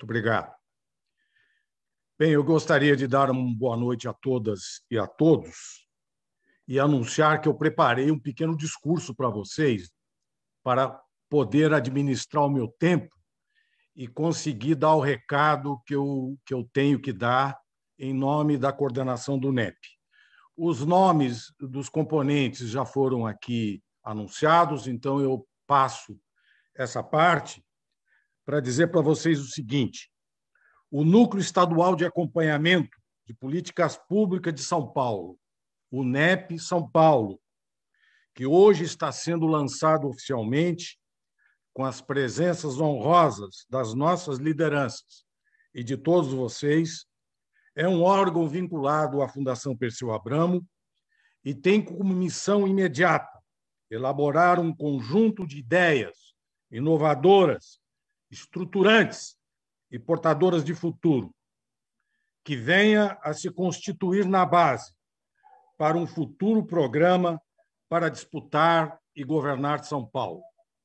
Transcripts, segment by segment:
obrigado. Bem, eu gostaria de dar uma boa noite a todas e a todos e anunciar que eu preparei um pequeno discurso para vocês para poder administrar o meu tempo e conseguir dar o recado que eu tenho que dar em nome da coordenação do NEP. Os nomes dos componentes já foram aqui anunciados, então eu passo essa parte para dizer para vocês o seguinte: o Núcleo Estadual de Acompanhamento de Políticas Públicas de São Paulo, o NEP São Paulo, que hoje está sendo lançado oficialmente, com as presenças honrosas das nossas lideranças e de todos vocês, é um órgão vinculado à Fundação Perseu Abramo e tem como missão imediata elaborar um conjunto de ideias inovadoras, estruturantes e portadoras de futuro, que venha a se constituir na base para um futuro programa para disputar e governar São Paulo.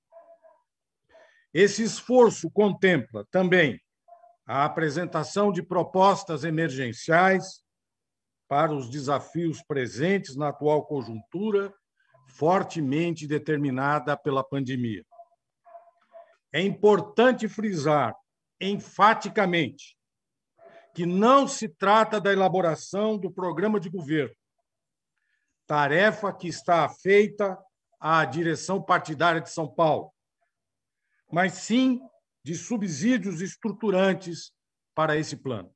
Esse esforço contempla também a apresentação de propostas emergenciais para os desafios presentes na atual conjuntura, fortemente determinada pela pandemia. É importante frisar enfaticamente que não se trata da elaboração do programa de governo, tarefa que está feita à direção partidária de São Paulo, mas sim de subsídios estruturantes para esse plano.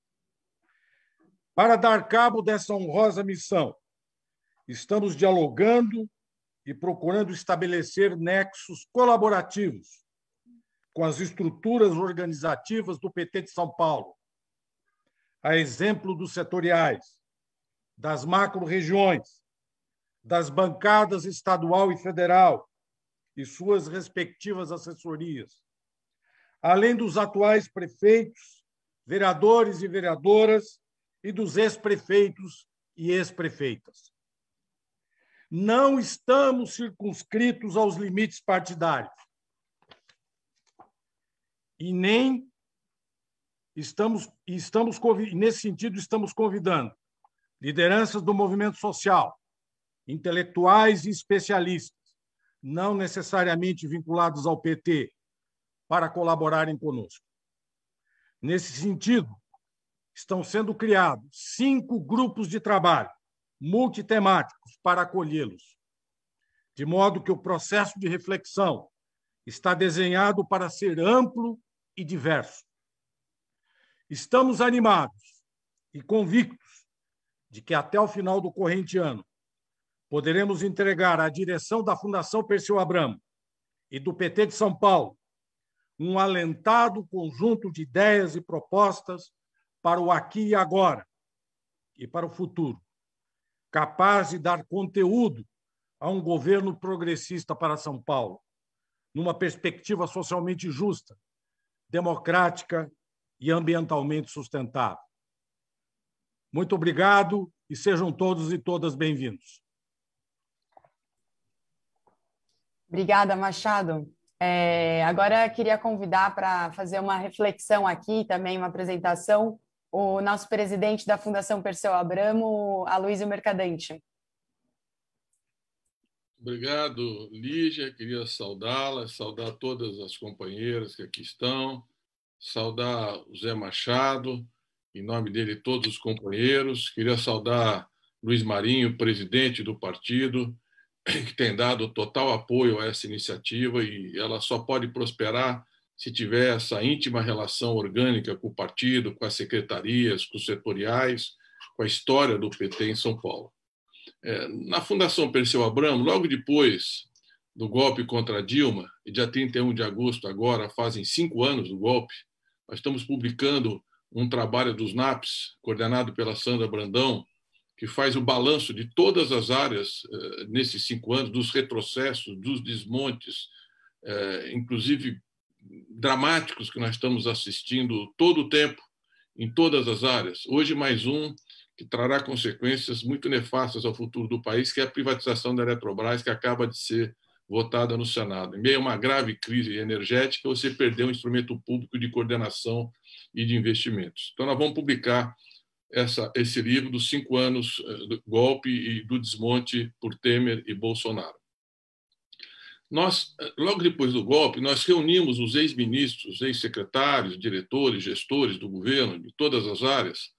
Para dar cabo dessa honrosa missão, estamos dialogando e procurando estabelecer nexos colaborativos com as estruturas organizativas do PT de São Paulo, a exemplo dos setoriais, das macro-regiões, das bancadas estadual e federal e suas respectivas assessorias, além dos atuais prefeitos, vereadores e vereadoras e dos ex-prefeitos e ex-prefeitas. Não estamos circunscritos aos limites partidários e nem nesse sentido, estamos convidando lideranças do movimento social, intelectuais e especialistas, não necessariamente vinculados ao PT, para colaborarem conosco. Nesse sentido, estão sendo criados 5 grupos de trabalho multitemáticos para acolhê-los, de modo que o processo de reflexão está desenhado para ser amplo e diverso. Estamos animados e convictos de que, até o final do corrente ano, poderemos entregar à direção da Fundação Perseu Abramo e do PT de São Paulo um alentado conjunto de ideias e propostas para o aqui e agora e para o futuro, capaz de dar conteúdo a um governo progressista para São Paulo, numa perspectiva socialmente justa, democrática e ambientalmente sustentável. Muito obrigado e sejam todos e todas bem-vindos. Obrigada, Machado. Agora queria convidar para fazer uma reflexão aqui, também uma apresentação, o nosso presidente da Fundação Perseu Abramo, Aloísio Mercadante. Obrigado, Lígia. Queria saudá-la, saudar todas as companheiras que aqui estão, saudar o Zé Machado, em nome dele todos os companheiros. Queria saudar Luiz Marinho, presidente do partido, que tem dado total apoio a essa iniciativa e ela só pode prosperar se tiver essa íntima relação orgânica com o partido, com as secretarias, com os setoriais, com a história do PT em São Paulo. Na Fundação Perseu Abramo, logo depois do golpe contra Dilma, e dia 31 de agosto agora, fazem 5 anos do golpe, nós estamos publicando um trabalho dos NAPs, coordenado pela Sandra Brandão, que faz o balanço de todas as áreas nesses 5 anos, dos retrocessos, dos desmontes, inclusive dramáticos que nós estamos assistindo todo o tempo, em todas as áreas. Hoje, mais um que trará consequências muito nefastas ao futuro do país, que é a privatização da Eletrobras, que acaba de ser votada no Senado. Em meio a uma grave crise energética, você perdeu um instrumento público de coordenação e de investimentos. Então, nós vamos publicar esse livro dos 5 anos do golpe e do desmonte por Temer e Bolsonaro. Nós, logo depois do golpe, nós reunimos os ex-ministros, ex-secretários, diretores, gestores do governo, de todas as áreas,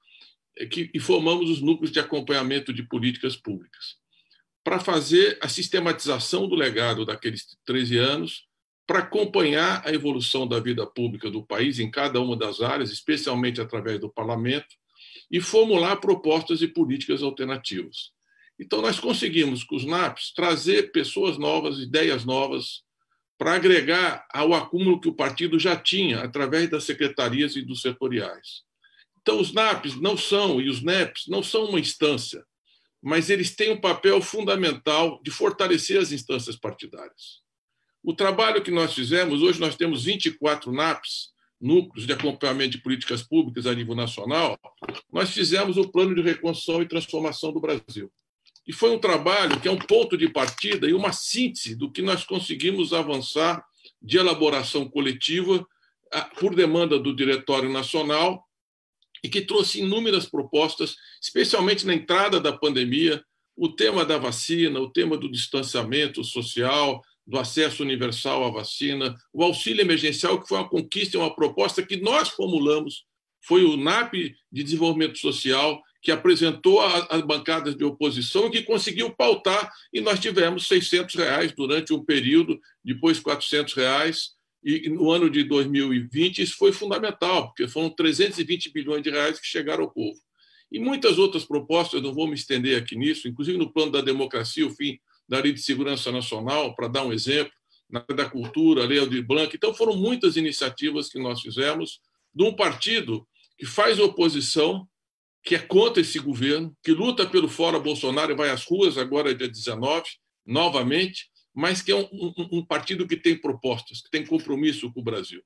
e formamos os núcleos de acompanhamento de políticas públicas, para fazer a sistematização do legado daqueles 13 anos, para acompanhar a evolução da vida pública do país em cada uma das áreas, especialmente através do parlamento, e formular propostas e políticas alternativas. Então, nós conseguimos, com os NAPs, trazer pessoas novas, ideias novas, para agregar ao acúmulo que o partido já tinha, através das secretarias e dos setoriais. Então, os NAPs não são, e os NEPs não são uma instância, mas eles têm um papel fundamental de fortalecer as instâncias partidárias. O trabalho que nós fizemos, hoje nós temos 24 NAPs, núcleos de acompanhamento de políticas públicas a nível nacional, nós fizemos o Plano de Reconstrução e Transformação do Brasil. E foi um trabalho que é um ponto de partida e uma síntese do que nós conseguimos avançar de elaboração coletiva por demanda do Diretório Nacional e que trouxe inúmeras propostas, especialmente na entrada da pandemia, o tema da vacina, o tema do distanciamento social, do acesso universal à vacina, o auxílio emergencial, que foi uma conquista e uma proposta que nós formulamos, foi o NAP de Desenvolvimento Social, que apresentou as bancadas de oposição e que conseguiu pautar, e nós tivemos R$600 durante um período, depois R$400, e no ano de 2020 isso foi fundamental, porque foram 320 bilhões de reais que chegaram ao povo. E muitas outras propostas, não vou me estender aqui nisso, inclusive no plano da democracia, o fim da Lei de Segurança Nacional, para dar um exemplo, na área da cultura, a Lei Aldir Blanc. Então, foram muitas iniciativas que nós fizemos de um partido que faz oposição, que é contra esse governo, que luta pelo fora Bolsonaro e vai às ruas agora, dia 19, novamente, mas que é um partido que tem propostas, que tem compromisso com o Brasil.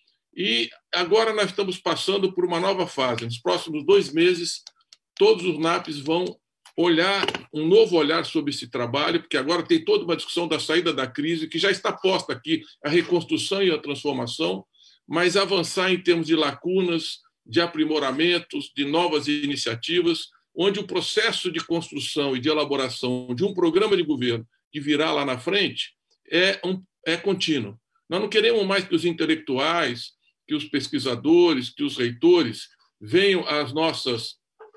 E agora nós estamos passando por uma nova fase. Nos próximos 2 meses, todos os NAPs vão olhar, um novo olhar sobre esse trabalho, porque agora tem toda uma discussão da saída da crise, que já está posta aqui, a reconstrução e a transformação, mas avançar em termos de lacunas, de aprimoramentos, de novas iniciativas, onde o processo de construção e de elaboração de um programa de governo que virá lá na frente é contínuo. Nós não queremos mais que os intelectuais, que os pesquisadores, que os reitores venham às nossas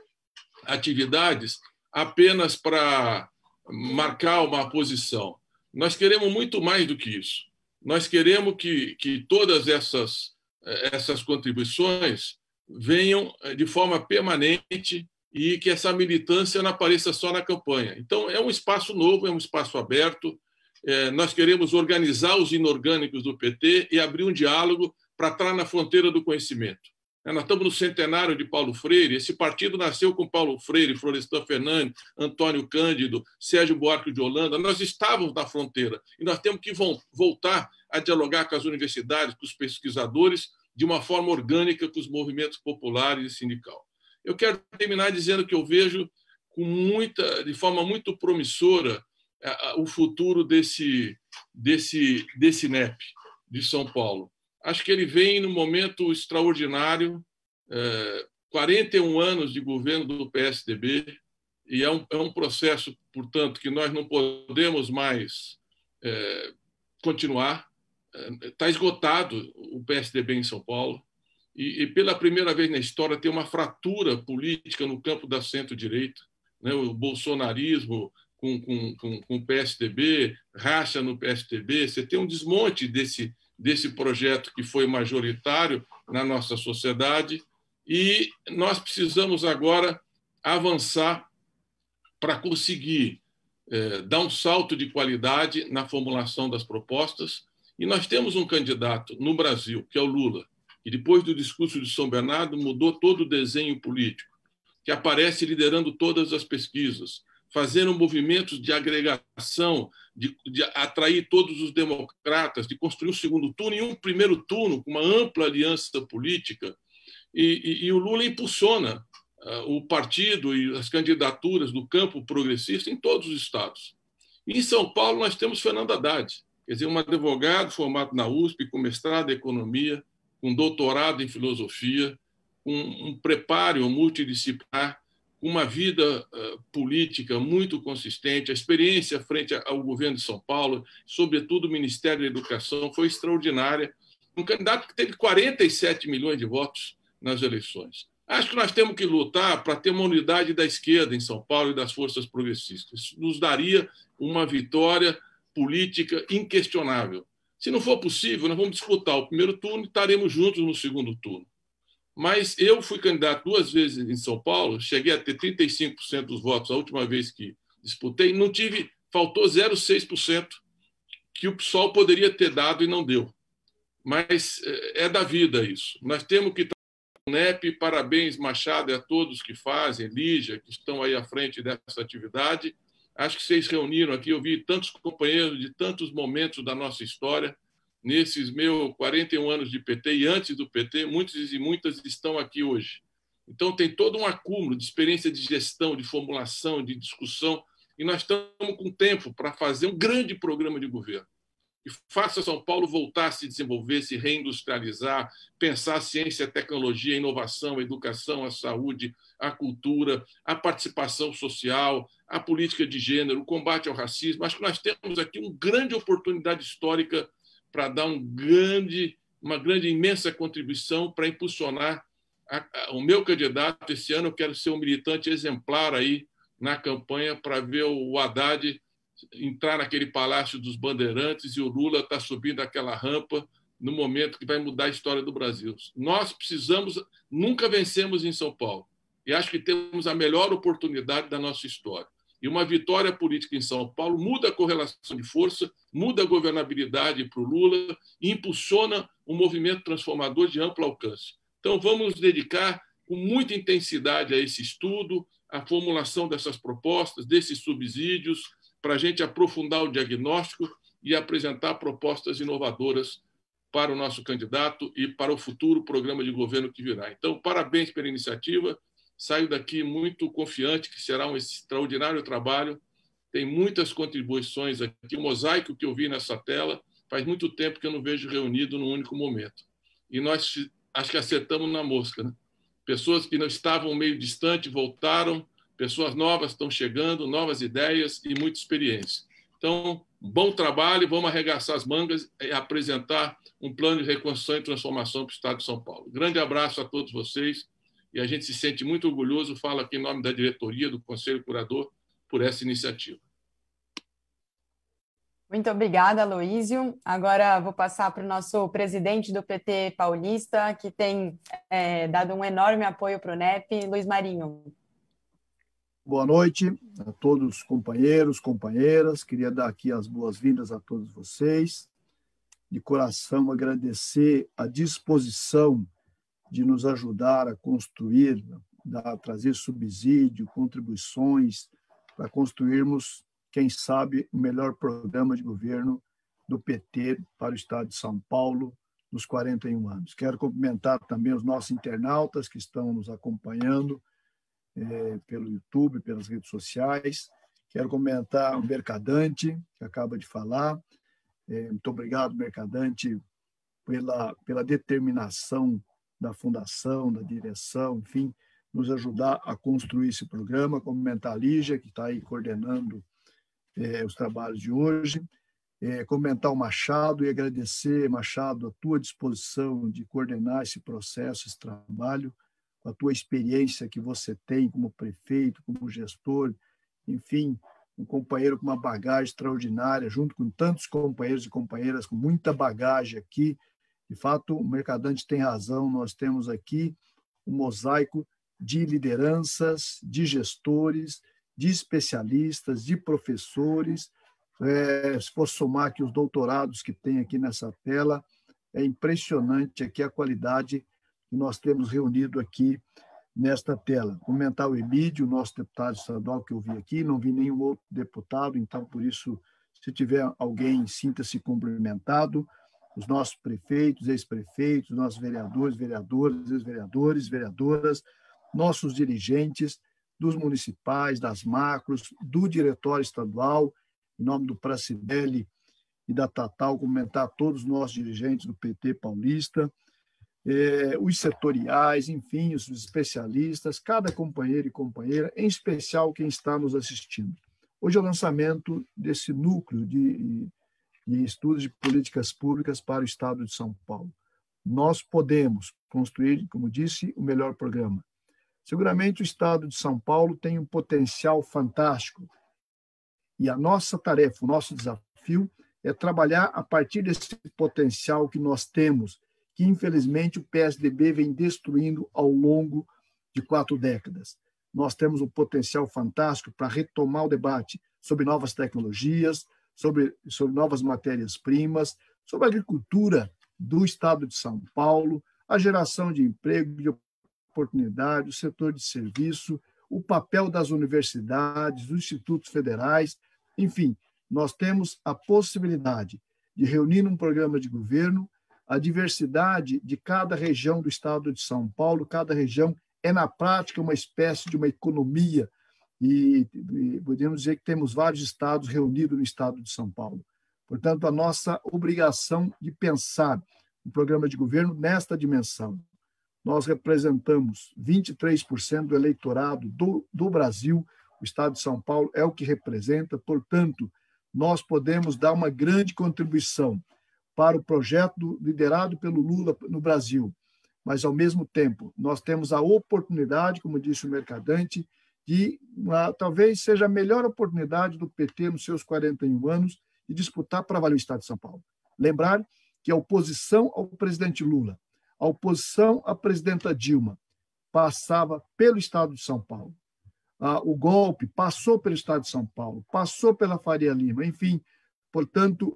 atividades apenas para marcar uma posição. Nós queremos muito mais do que isso. Nós queremos que todas essas contribuições venham de forma permanente e que essa militância não apareça só na campanha. Então, é um espaço novo, é um espaço aberto. Nós queremos organizar os inorgânicos do PT e abrir um diálogo para estar na fronteira do conhecimento. Nós estamos no centenário de Paulo Freire. Esse partido nasceu com Paulo Freire, Florestan Fernandes, Antônio Cândido, Sérgio Buarque de Holanda. Nós estávamos na fronteira e nós temos que voltar a dialogar com as universidades, com os pesquisadores, de uma forma orgânica com os movimentos populares e sindical. Eu quero terminar dizendo que eu vejo de forma muito promissora o futuro desse NEP de São Paulo. Acho que ele vem num momento extraordinário, 41 anos de governo do PSDB, e é um processo, portanto, que nós não podemos mais continuar. Está esgotado o PSDB em São Paulo, e pela primeira vez na história tem uma fratura política no campo da centro-direita, né? O bolsonarismo com o PSDB, racha no PSDB, você tem um desmonte desse projeto que foi majoritário na nossa sociedade, e nós precisamos agora avançar para conseguir dar um salto de qualidade na formulação das propostas. E nós temos um candidato no Brasil, que é o Lula, que depois do discurso de São Bernardo mudou todo o desenho político, que aparece liderando todas as pesquisas, fazendo movimentos de agregação, de atrair todos os democratas, de construir um segundo turno e um primeiro turno com uma ampla aliança política. E o Lula impulsiona o partido e as candidaturas do campo progressista em todos os estados. E em São Paulo nós temos Fernando Haddad, quer dizer, um advogado formado na USP, com mestrado em economia, com doutorado em filosofia, com um preparo multidisciplinar, com uma vida política muito consistente. A experiência frente ao governo de São Paulo, sobretudo o Ministério da Educação, foi extraordinária. Um candidato que teve 47 milhões de votos nas eleições. Acho que nós temos que lutar para ter uma unidade da esquerda em São Paulo e das forças progressistas. Isso nos daria uma vitória política inquestionável. Se não for possível, nós vamos disputar o primeiro turno e estaremos juntos no segundo turno. Mas eu fui candidato 2 vezes em São Paulo, cheguei a ter 35% dos votos a última vez que disputei, faltou 0,6% que o PSOL poderia ter dado e não deu. Mas é da vida isso. Nós temos que NEP, parabéns, Machado, e a todos que fazem, Lígia, que estão aí à frente dessa atividade. Acho que vocês reuniram aqui, eu vi tantos companheiros de tantos momentos da nossa história, nesses meus 41 anos de PT e antes do PT, muitos e muitas estão aqui hoje. Então, tem todo um acúmulo de experiência de gestão, de formulação, de discussão, e nós estamos com tempo para fazer um grande programa de governo que faça São Paulo voltar a se desenvolver, se reindustrializar, pensar a ciência, a tecnologia, a inovação, a educação, a saúde, a cultura, a participação social, a política de gênero, o combate ao racismo. Acho que nós temos aqui uma grande oportunidade histórica para dar uma grande, imensa contribuição para impulsionar o meu candidato. Esse ano eu quero ser um militante exemplar aí na campanha para ver o Haddad entrar naquele Palácio dos Bandeirantes e o Lula está subindo aquela rampa no momento que vai mudar a história do Brasil. Nós nunca vencemos em São Paulo, e acho que temos a melhor oportunidade da nossa história. E uma vitória política em São Paulo muda a correlação de força, muda a governabilidade para o Lula e impulsiona um movimento transformador de amplo alcance. Então, vamos nos dedicar com muita intensidade a esse estudo, à formulação dessas propostas, desses subsídios, para a gente aprofundar o diagnóstico e apresentar propostas inovadoras para o nosso candidato e para o futuro programa de governo que virá. Então, parabéns pela iniciativa. Saio daqui muito confiante que será um extraordinário trabalho. Tem muitas contribuições aqui. O mosaico que eu vi nessa tela, faz muito tempo que eu não vejo reunido num único momento. E nós acho que acertamos na mosca, né? Pessoas que não estavam meio distante voltaram, pessoas novas estão chegando, novas ideias e muita experiência. Então, bom trabalho, vamos arregaçar as mangas e apresentar um plano de reconstrução e transformação para o Estado de São Paulo. Grande abraço a todos vocês e a gente se sente muito orgulhoso, falo aqui em nome da diretoria, do Conselho Curador, por essa iniciativa. Muito obrigada, Aloísio. Agora vou passar para o nosso presidente do PT paulista, que tem dado um enorme apoio para o NEP, Luiz Marinho. Boa noite a todos os companheiros, companheiras. Queria dar aqui as boas-vindas a todos vocês. De coração, agradecer a disposição de nos ajudar a construir, a trazer subsídio, contribuições, para construirmos, quem sabe, o melhor programa de governo do PT para o Estado de São Paulo nos 41 anos. Quero cumprimentar também os nossos internautas que estão nos acompanhando pelo YouTube, pelas redes sociais. Quero comentar o Mercadante, que acaba de falar. Muito obrigado, Mercadante, pela determinação da fundação, da direção, enfim, nos ajudar a construir esse programa. Comentar a Lígia, que está aí coordenando os trabalhos de hoje. Comentar o Machado e agradecer, Machado, a tua disposição de coordenar esse processo, esse trabalho, com a tua experiência que você tem como prefeito, como gestor, enfim, um companheiro com uma bagagem extraordinária, junto com tantos companheiros e companheiras com muita bagagem aqui. De fato, o Mercadante tem razão, nós temos aqui um mosaico de lideranças, de gestores, de especialistas, de professores. Se for somar aqui os doutorados que tem aqui nessa tela, é impressionante aqui a qualidade que nós temos reunido aqui nesta tela. Comentar o Emílio, nosso deputado estadual que eu vi aqui, não vi nenhum outro deputado, então, por isso, se tiver alguém, sinta-se cumprimentado. Os nossos prefeitos, ex-prefeitos, nossos vereadores, vereadoras, ex-vereadores, vereadoras, nossos dirigentes dos municipais, das macros, do diretório estadual, em nome do Pracidelli e da Tatal, cumprimentar todos os nossos dirigentes do PT paulista, os setoriais, enfim, os especialistas, cada companheiro e companheira, em especial quem está nos assistindo. Hoje é o lançamento desse núcleo de estudos de políticas públicas para o Estado de São Paulo. Nós podemos construir, como disse, o melhor programa. Seguramente o Estado de São Paulo tem um potencial fantástico e a nossa tarefa, o nosso desafio é trabalhar a partir desse potencial que nós temos, que infelizmente o PSDB vem destruindo ao longo de 4 décadas. Nós temos um potencial fantástico para retomar o debate sobre novas tecnologias, sobre novas matérias-primas, sobre a agricultura do Estado de São Paulo, a geração de emprego, de oportunidade, o setor de serviço, o papel das universidades, dos institutos federais, enfim, nós temos a possibilidade de reunir num programa de governo a diversidade de cada região do Estado de São Paulo. Cada região é, na prática, uma espécie de uma economia e podemos dizer que temos vários estados reunidos no Estado de São Paulo. Portanto, a nossa obrigação de pensar um programa de governo nesta dimensão. Nós representamos 23% do eleitorado do Brasil, o Estado de São Paulo é o que representa, portanto, nós podemos dar uma grande contribuição para o projeto liderado pelo Lula no Brasil, mas, ao mesmo tempo, nós temos a oportunidade, como disse o Mercadante, de talvez seja a melhor oportunidade do PT nos seus 41 anos de disputar para valer o Estado de São Paulo. Lembrar que a oposição ao presidente Lula, a oposição à presidenta Dilma, passava pelo Estado de São Paulo. O golpe passou pelo Estado de São Paulo, passou pela Faria Lima, enfim, portanto,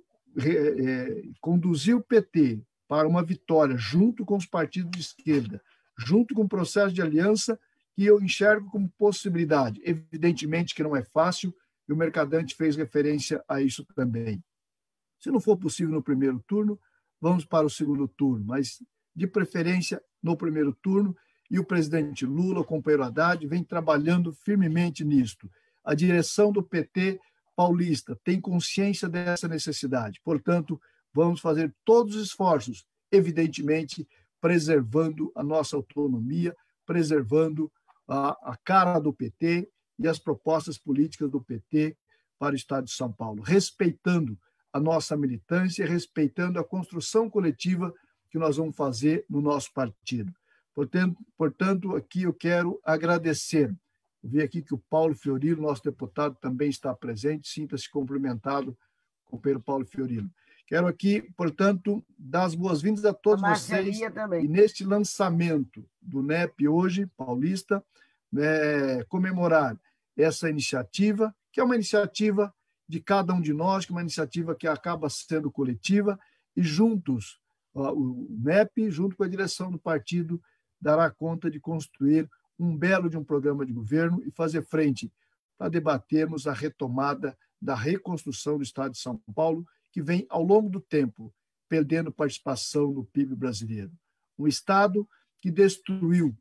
conduziu o PT para uma vitória junto com os partidos de esquerda, junto com o processo de aliança, que eu enxergo como possibilidade. Evidentemente que não é fácil, e o Mercadante fez referência a isso também. Se não for possível no primeiro turno, vamos para o segundo turno, mas de preferência no primeiro turno, e o presidente Lula, o companheiro Haddad, vem trabalhando firmemente nisto. A direção do PT paulista tem consciência dessa necessidade. Portanto, vamos fazer todos os esforços, evidentemente, preservando a nossa autonomia, preservando a cara do PT e as propostas políticas do PT para o Estado de São Paulo, respeitando a nossa militância, respeitando a construção coletiva que nós vamos fazer no nosso partido. Portanto, aqui eu quero agradecer. Eu vi aqui que o Paulo Fiorilo, nosso deputado, também está presente. Sinta-se cumprimentado, companheiro Paulo Fiorilo. Quero aqui, portanto, dar as boas-vindas a todos vocês. Também. E neste lançamento do NEP hoje, paulista, comemorar essa iniciativa, que é uma iniciativa de cada um de nós, que é uma iniciativa que acaba sendo coletiva, e juntos, o NEP, junto com a direção do partido, dará conta de construir um belo de um programa de governo e fazer frente para debatermos a retomada da reconstrução do Estado de São Paulo, que vem, ao longo do tempo, perdendo participação no PIB brasileiro. Um Estado que destruiu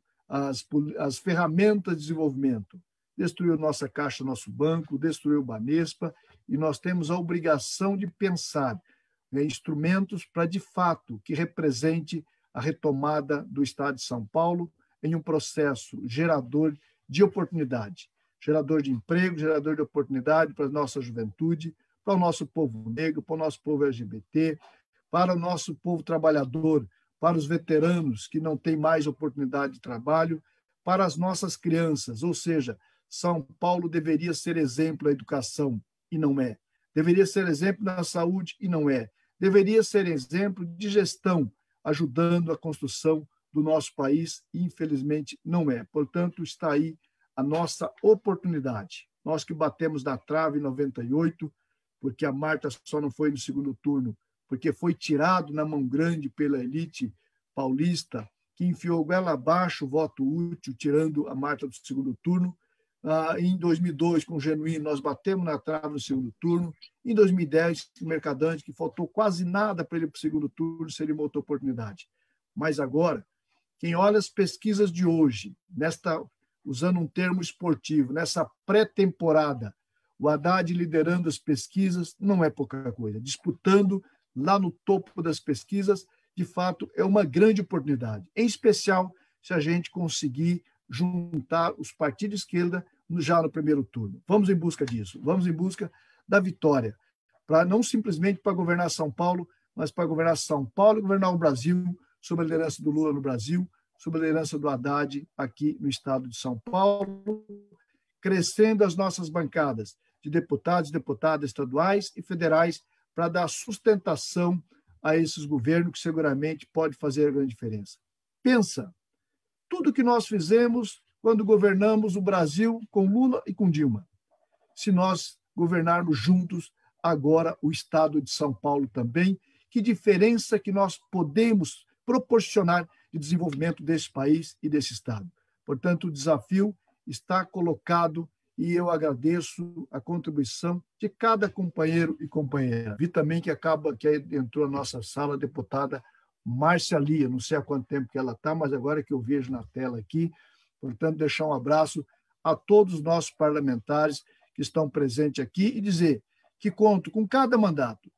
as ferramentas de desenvolvimento, destruiu nossa Caixa, nosso banco, destruiu o Banespa, e nós temos a obrigação de pensar instrumentos para, de fato, que represente a retomada do Estado de São Paulo em um processo gerador de oportunidade, gerador de emprego, gerador de oportunidade para a nossa juventude, para o nosso povo negro, para o nosso povo LGBT, para o nosso povo trabalhador, para os veteranos que não têm mais oportunidade de trabalho, para as nossas crianças. Ou seja, São Paulo deveria ser exemplo na educação, e não é. Deveria ser exemplo na saúde, e não é. Deveria ser exemplo de gestão, ajudando a construção do nosso país, e infelizmente não é. Portanto, está aí a nossa oportunidade. Nós que batemos na trave em 98, porque a Marta só não foi no segundo turno, porque foi tirado na mão grande pela elite paulista, que enfiou goela abaixo o voto útil, tirando a Marta do segundo turno. Em 2002, com o Genuíno, nós batemos na trave no segundo turno. Em 2010, o Mercadante, que faltou quase nada para ele para o segundo turno, seria uma outra oportunidade. Mas agora, quem olha as pesquisas de hoje, usando um termo esportivo, nessa pré-temporada, O Haddad liderando as pesquisas não é pouca coisa. Disputando lá no topo das pesquisas, de fato, é uma grande oportunidade. Em especial, se a gente conseguir juntar os partidos de esquerda já no primeiro turno. Vamos em busca disso. Vamos em busca da vitória. Não simplesmente para governar São Paulo, mas para governar São Paulo e governar o Brasil, sob a liderança do Lula no Brasil, sob a liderança do Haddad aqui no estado de São Paulo, crescendo as nossas bancadas de deputados e deputadas estaduais e federais para dar sustentação a esses governos que seguramente pode fazer a grande diferença. Pensa, tudo que nós fizemos quando governamos o Brasil com Lula e com Dilma. Se nós governarmos juntos agora o estado de São Paulo também, que diferença que nós podemos proporcionar de desenvolvimento desse país e desse estado. Portanto, o desafio está colocado e eu agradeço a contribuição de cada companheiro e companheira. Vi também que entrou na nossa sala a deputada Márcia Lia, não sei há quanto tempo que ela está, mas agora que eu vejo na tela aqui, portanto, deixar um abraço a todos os nossos parlamentares que estão presentes aqui e dizer que conto com cada mandato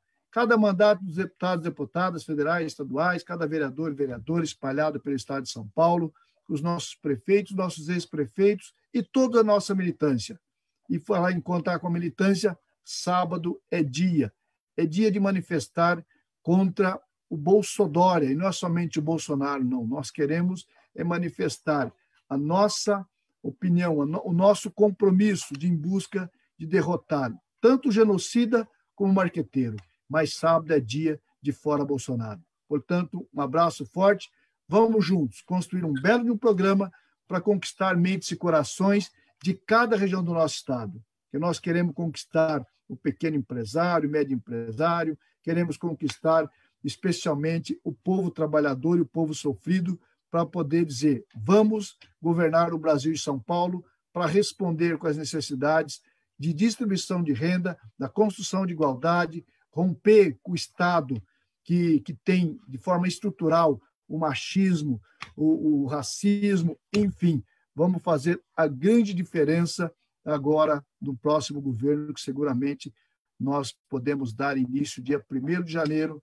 dos deputados e deputadas federais, estaduais, cada vereador e vereadora espalhado pelo estado de São Paulo, os nossos prefeitos, nossos ex-prefeitos e toda a nossa militância. E falar em contar com a militância, sábado é dia de manifestar contra o Bolsodória, e não é somente o Bolsonaro, não. Nós queremos manifestar a nossa opinião, o nosso compromisso em busca de derrotar tanto o genocida como o marqueteiro. Mas sábado é dia de fora Bolsonaro. Portanto, um abraço forte. Vamos juntos construir um belo programa para conquistar mentes e corações de cada região do nosso estado. Que nós queremos conquistar o pequeno empresário, o médio empresário, queremos conquistar especialmente o povo trabalhador e o povo sofrido para poder dizer, vamos governar o Brasil e São Paulo para responder com as necessidades de distribuição de renda, da construção de igualdade, romper com o Estado que tem, de forma estrutural, o machismo, o racismo, enfim, vamos fazer a grande diferença agora no próximo governo, que seguramente nós podemos dar início dia 1º de janeiro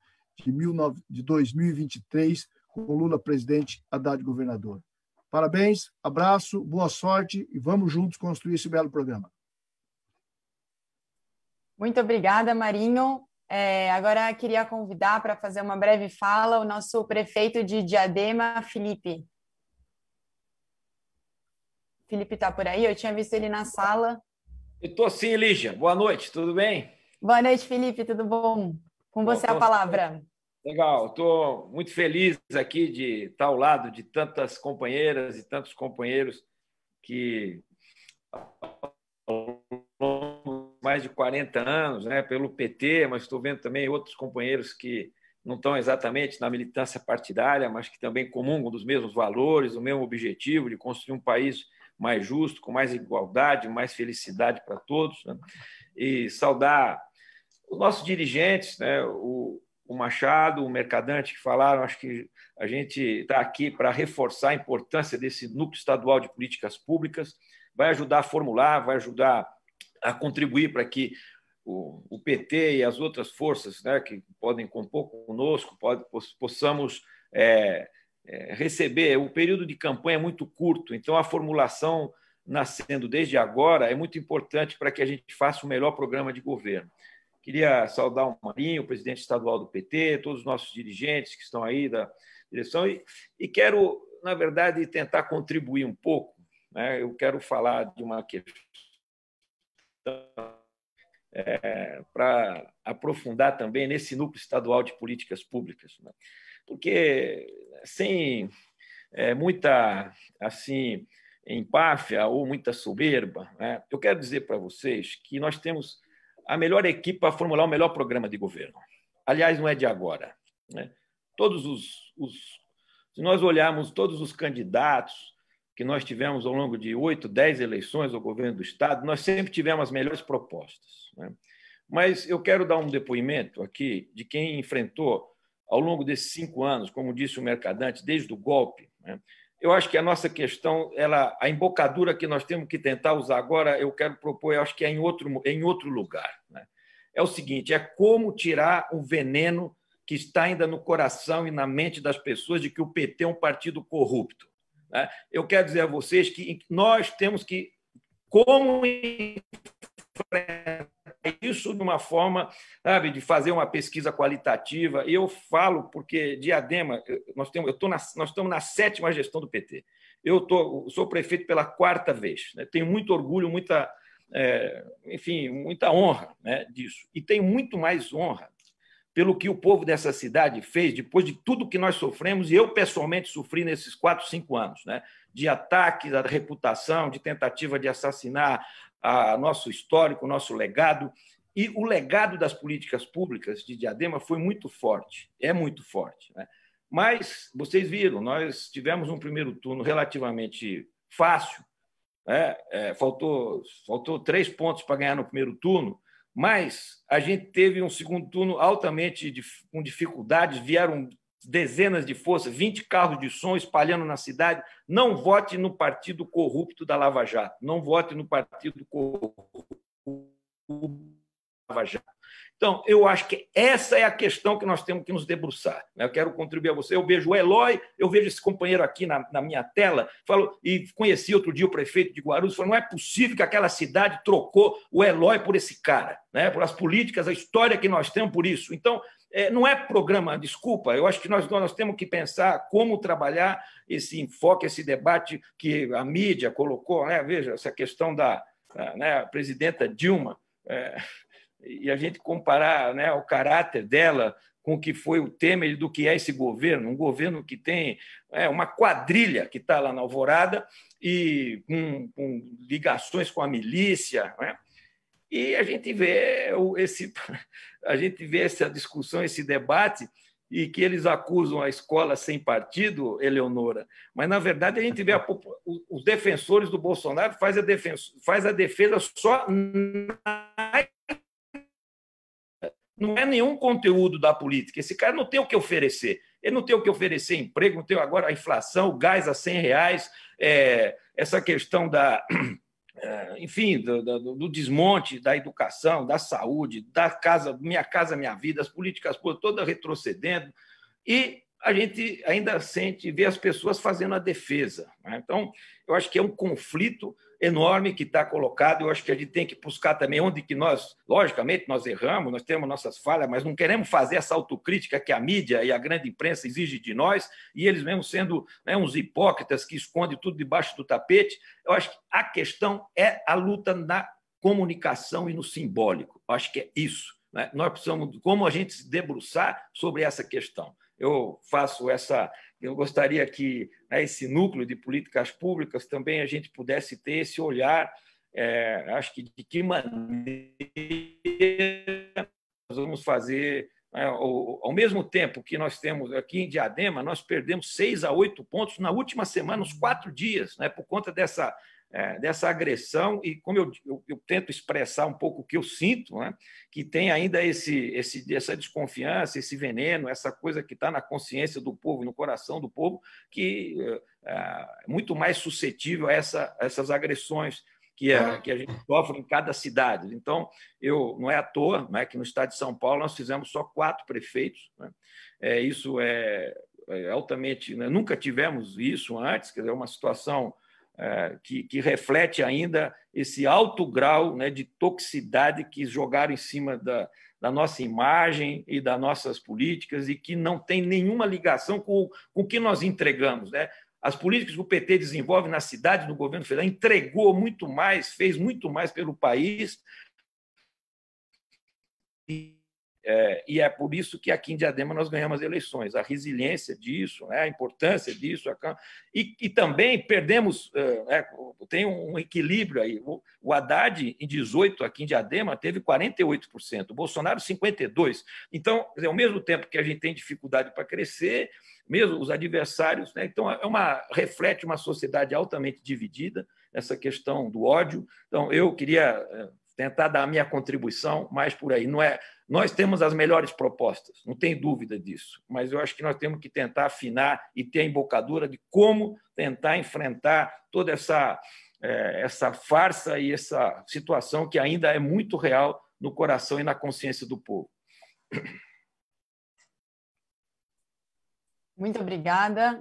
de 2023, com Lula presidente, Haddad governador. Parabéns, abraço, boa sorte e vamos juntos construir esse belo programa. Muito obrigada, Marinho. Agora queria convidar para fazer uma breve fala o nosso prefeito de Diadema, Felipe. Felipe está por aí? Eu tinha visto ele na sala. Eu estou sim, Lígia. Boa noite, tudo bem? Boa noite, Felipe, tudo bom? Com você a palavra. Legal, estou muito feliz aqui de estar ao lado de tantas companheiras e tantos companheiros que ao longo de mais de 40 anos, né, pelo PT, mas estou vendo também outros companheiros que não estão exatamente na militância partidária, mas que também comungam dos mesmos valores, o mesmo objetivo de construir um país mais justo, com mais igualdade, mais felicidade para todos, né? E saudar os nossos dirigentes, né, o Machado, o Mercadante, que falaram. Acho que a gente está aqui para reforçar a importância desse núcleo estadual de políticas públicas, vai ajudar a formular, vai ajudar a contribuir para que o PT e as outras forças, né, que podem compor conosco, possamos receber. O período de campanha é muito curto, então a formulação nascendo desde agora é muito importante para que a gente faça o melhor programa de governo. Queria saudar o Marinho, o presidente estadual do PT, todos os nossos dirigentes que estão aí da direção, e quero, na verdade, tentar contribuir um pouco, né? Eu quero falar de uma questão para aprofundar também nesse núcleo estadual de políticas públicas, né? Porque sem muita assim empáfia ou muita soberba, né, eu quero dizer para vocês que nós temos a melhor equipe para formular o melhor programa de governo. Aliás, não é de agora, né? Se nós olharmos todos os candidatos que nós tivemos ao longo de 8, 10 eleições ao governo do Estado, nós sempre tivemos as melhores propostas, né? Mas eu quero dar um depoimento aqui de quem enfrentou, ao longo desses 5 anos, como disse o Mercadante, desde o golpe, né? eu acho que a nossa questão, a embocadura que nós temos que tentar usar agora, eu quero propor, eu acho que é em outro lugar, né? É o seguinte, é como tirar o veneno que está ainda no coração e na mente das pessoas de que o PT é um partido corrupto, né? Eu quero dizer a vocês que nós temos que, como isso de uma forma, sabe, de fazer uma pesquisa qualitativa. E eu falo porque Diadema, nós estamos na 7ª gestão do PT. Eu sou prefeito pela 4ª vez, né? Tenho muito orgulho, muita honra, né, disso. E tenho muito mais honra pelo que o povo dessa cidade fez depois de tudo que nós sofremos, e eu pessoalmente sofri nesses 4, 5 anos, né, de ataques à reputação, de tentativa de assassinar a nosso histórico, nosso legado. E o legado das políticas públicas de Diadema foi muito forte, é muito forte, né? Mas vocês viram, nós tivemos um primeiro turno relativamente fácil, né? Faltou 3 pontos para ganhar no primeiro turno, mas a gente teve um segundo turno altamente com dificuldades, vieram dezenas de forças, 20 carros de som espalhando na cidade. Não vote no partido corrupto da Lava Jato, não vote no partido corrupto da Lava Jato. Então, eu acho que essa é a questão que nós temos que nos debruçar. Eu quero contribuir a você. Eu vejo o Eloy, eu vejo esse companheiro aqui na minha tela, e conheci outro dia o prefeito de Guarulhos, falou: não é possível que aquela cidade trocou o Eloy por esse cara, né? Por as políticas, a história que nós temos por isso. Então, não é programa, desculpa, eu acho que nós temos que pensar como trabalhar esse enfoque, esse debate que a mídia colocou, né? Veja, essa questão da presidenta Dilma, e a gente comparar, né, o caráter dela com o que foi o Temer e do que é esse governo, um governo que tem uma quadrilha que está lá na Alvorada e com ligações com a milícia, né? E a gente vê essa discussão, esse debate, e que eles acusam a escola sem partido, Eleonora, mas, na verdade, a gente vê os defensores do Bolsonaro faz a defesa só não é nenhum conteúdo da política. Esse cara não tem o que oferecer. Ele não tem o que oferecer emprego, não tem agora a inflação, o gás a R$100, essa questão do desmonte da educação, da saúde, da casa, Minha Casa Minha Vida, as políticas todas retrocedendo, e a gente ainda vê as pessoas fazendo a defesa, né? Então, eu acho que é um conflito enorme que está colocado. Eu acho que a gente tem que buscar também onde que logicamente, nós erramos, nós temos nossas falhas, mas não queremos fazer essa autocrítica que a mídia e a grande imprensa exigem de nós, e eles mesmos sendo, né, uns hipócritas que escondem tudo debaixo do tapete. Eu acho que a questão é a luta na comunicação e no simbólico. Eu acho que é isso, né? Nós precisamos, como a gente se debruçar sobre essa questão. Eu gostaria que, né, esse núcleo de políticas públicas também a gente pudesse ter esse olhar, acho que de que maneira nós vamos fazer, né, ao mesmo tempo que nós temos aqui em Diadema, nós perdemos 6 a 8 pontos na última semana, nos 4 dias, né, por conta dessa agressão, e como eu tento expressar um pouco o que eu sinto, né, que tem ainda essa desconfiança, esse veneno, essa coisa que está na consciência do povo, no coração do povo, que é muito mais suscetível a essas agressões que a gente sofre em cada cidade. Então, não é à toa, né, que no estado de São Paulo nós fizemos só 4 prefeitos, né? Isso é altamente, né, nunca tivemos isso antes, quer dizer, é uma situação que reflete ainda esse alto grau, né, de toxicidade que jogaram em cima da nossa imagem e das nossas políticas, e que não tem nenhuma ligação com o que nós entregamos, né? As políticas que o PT desenvolve na cidade, no governo federal, entregou muito mais, fez muito mais pelo país. E é por isso que aqui em Diadema nós ganhamos as eleições. A resiliência disso, né, a importância disso. E também perdemos, tem um equilíbrio aí. O Haddad, em 18, aqui em Diadema, teve 48%, o Bolsonaro, 52%. Então, ao mesmo tempo que a gente tem dificuldade para crescer, mesmo os adversários, né, então reflete uma sociedade altamente dividida, essa questão do ódio. Então, eu queria tentar dar a minha contribuição mais por aí. Não é, nós temos as melhores propostas, não tem dúvida disso, mas eu acho que nós temos que tentar afinar e ter a embocadura de como tentar enfrentar toda essa farsa e essa situação que ainda é muito real no coração e na consciência do povo. Muito obrigada.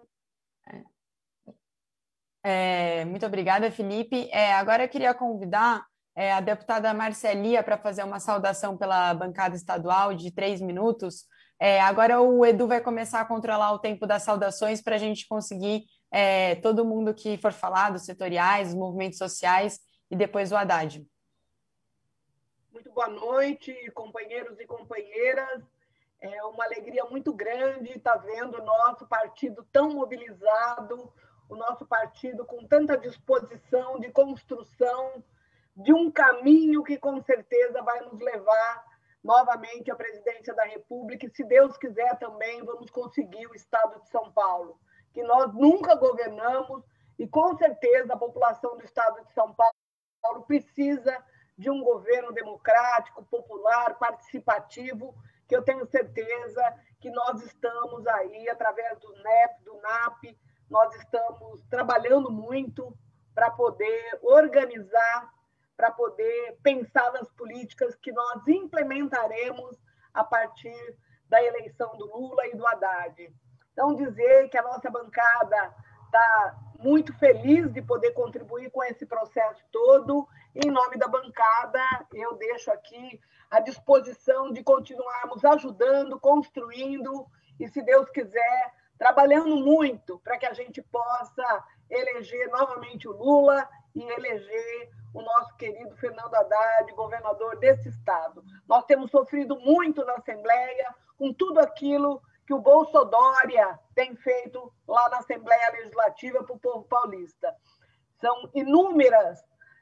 Muito obrigada, Felipe. Agora eu queria convidar a deputada Marcelia para fazer uma saudação pela bancada estadual de 3 minutos. Agora o Edu vai começar a controlar o tempo das saudações para a gente conseguir todo mundo que for falar, dos setoriais, dos movimentos sociais, e depois o Haddad. Muito boa noite, companheiros e companheiras. É uma alegria muito grande estar vendo o nosso partido tão mobilizado, o nosso partido com tanta disposição de construção de um caminho que, com certeza, vai nos levar novamente à presidência da República e, se Deus quiser, também vamos conseguir o Estado de São Paulo, que nós nunca governamos e, com certeza, a população do Estado de São Paulo precisa de um governo democrático, popular, participativo, que eu tenho certeza que nós estamos aí, através do NEP, do NAP, nós estamos trabalhando muito para poder organizar, para poder pensar nas políticas que nós implementaremos a partir da eleição do Lula e do Haddad. Então, dizer que a nossa bancada está muito feliz de poder contribuir com esse processo todo. Em nome da bancada, eu deixo aqui à disposição de continuarmos ajudando, construindo e, se Deus quiser, trabalhando muito para que a gente possa eleger novamente o Lula e eleger o nosso querido Fernando Haddad, governador desse estado. Nós temos sofrido muito na Assembleia com tudo aquilo que o Bolsodória tem feito lá na Assembleia Legislativa para o povo paulista. São inúmeras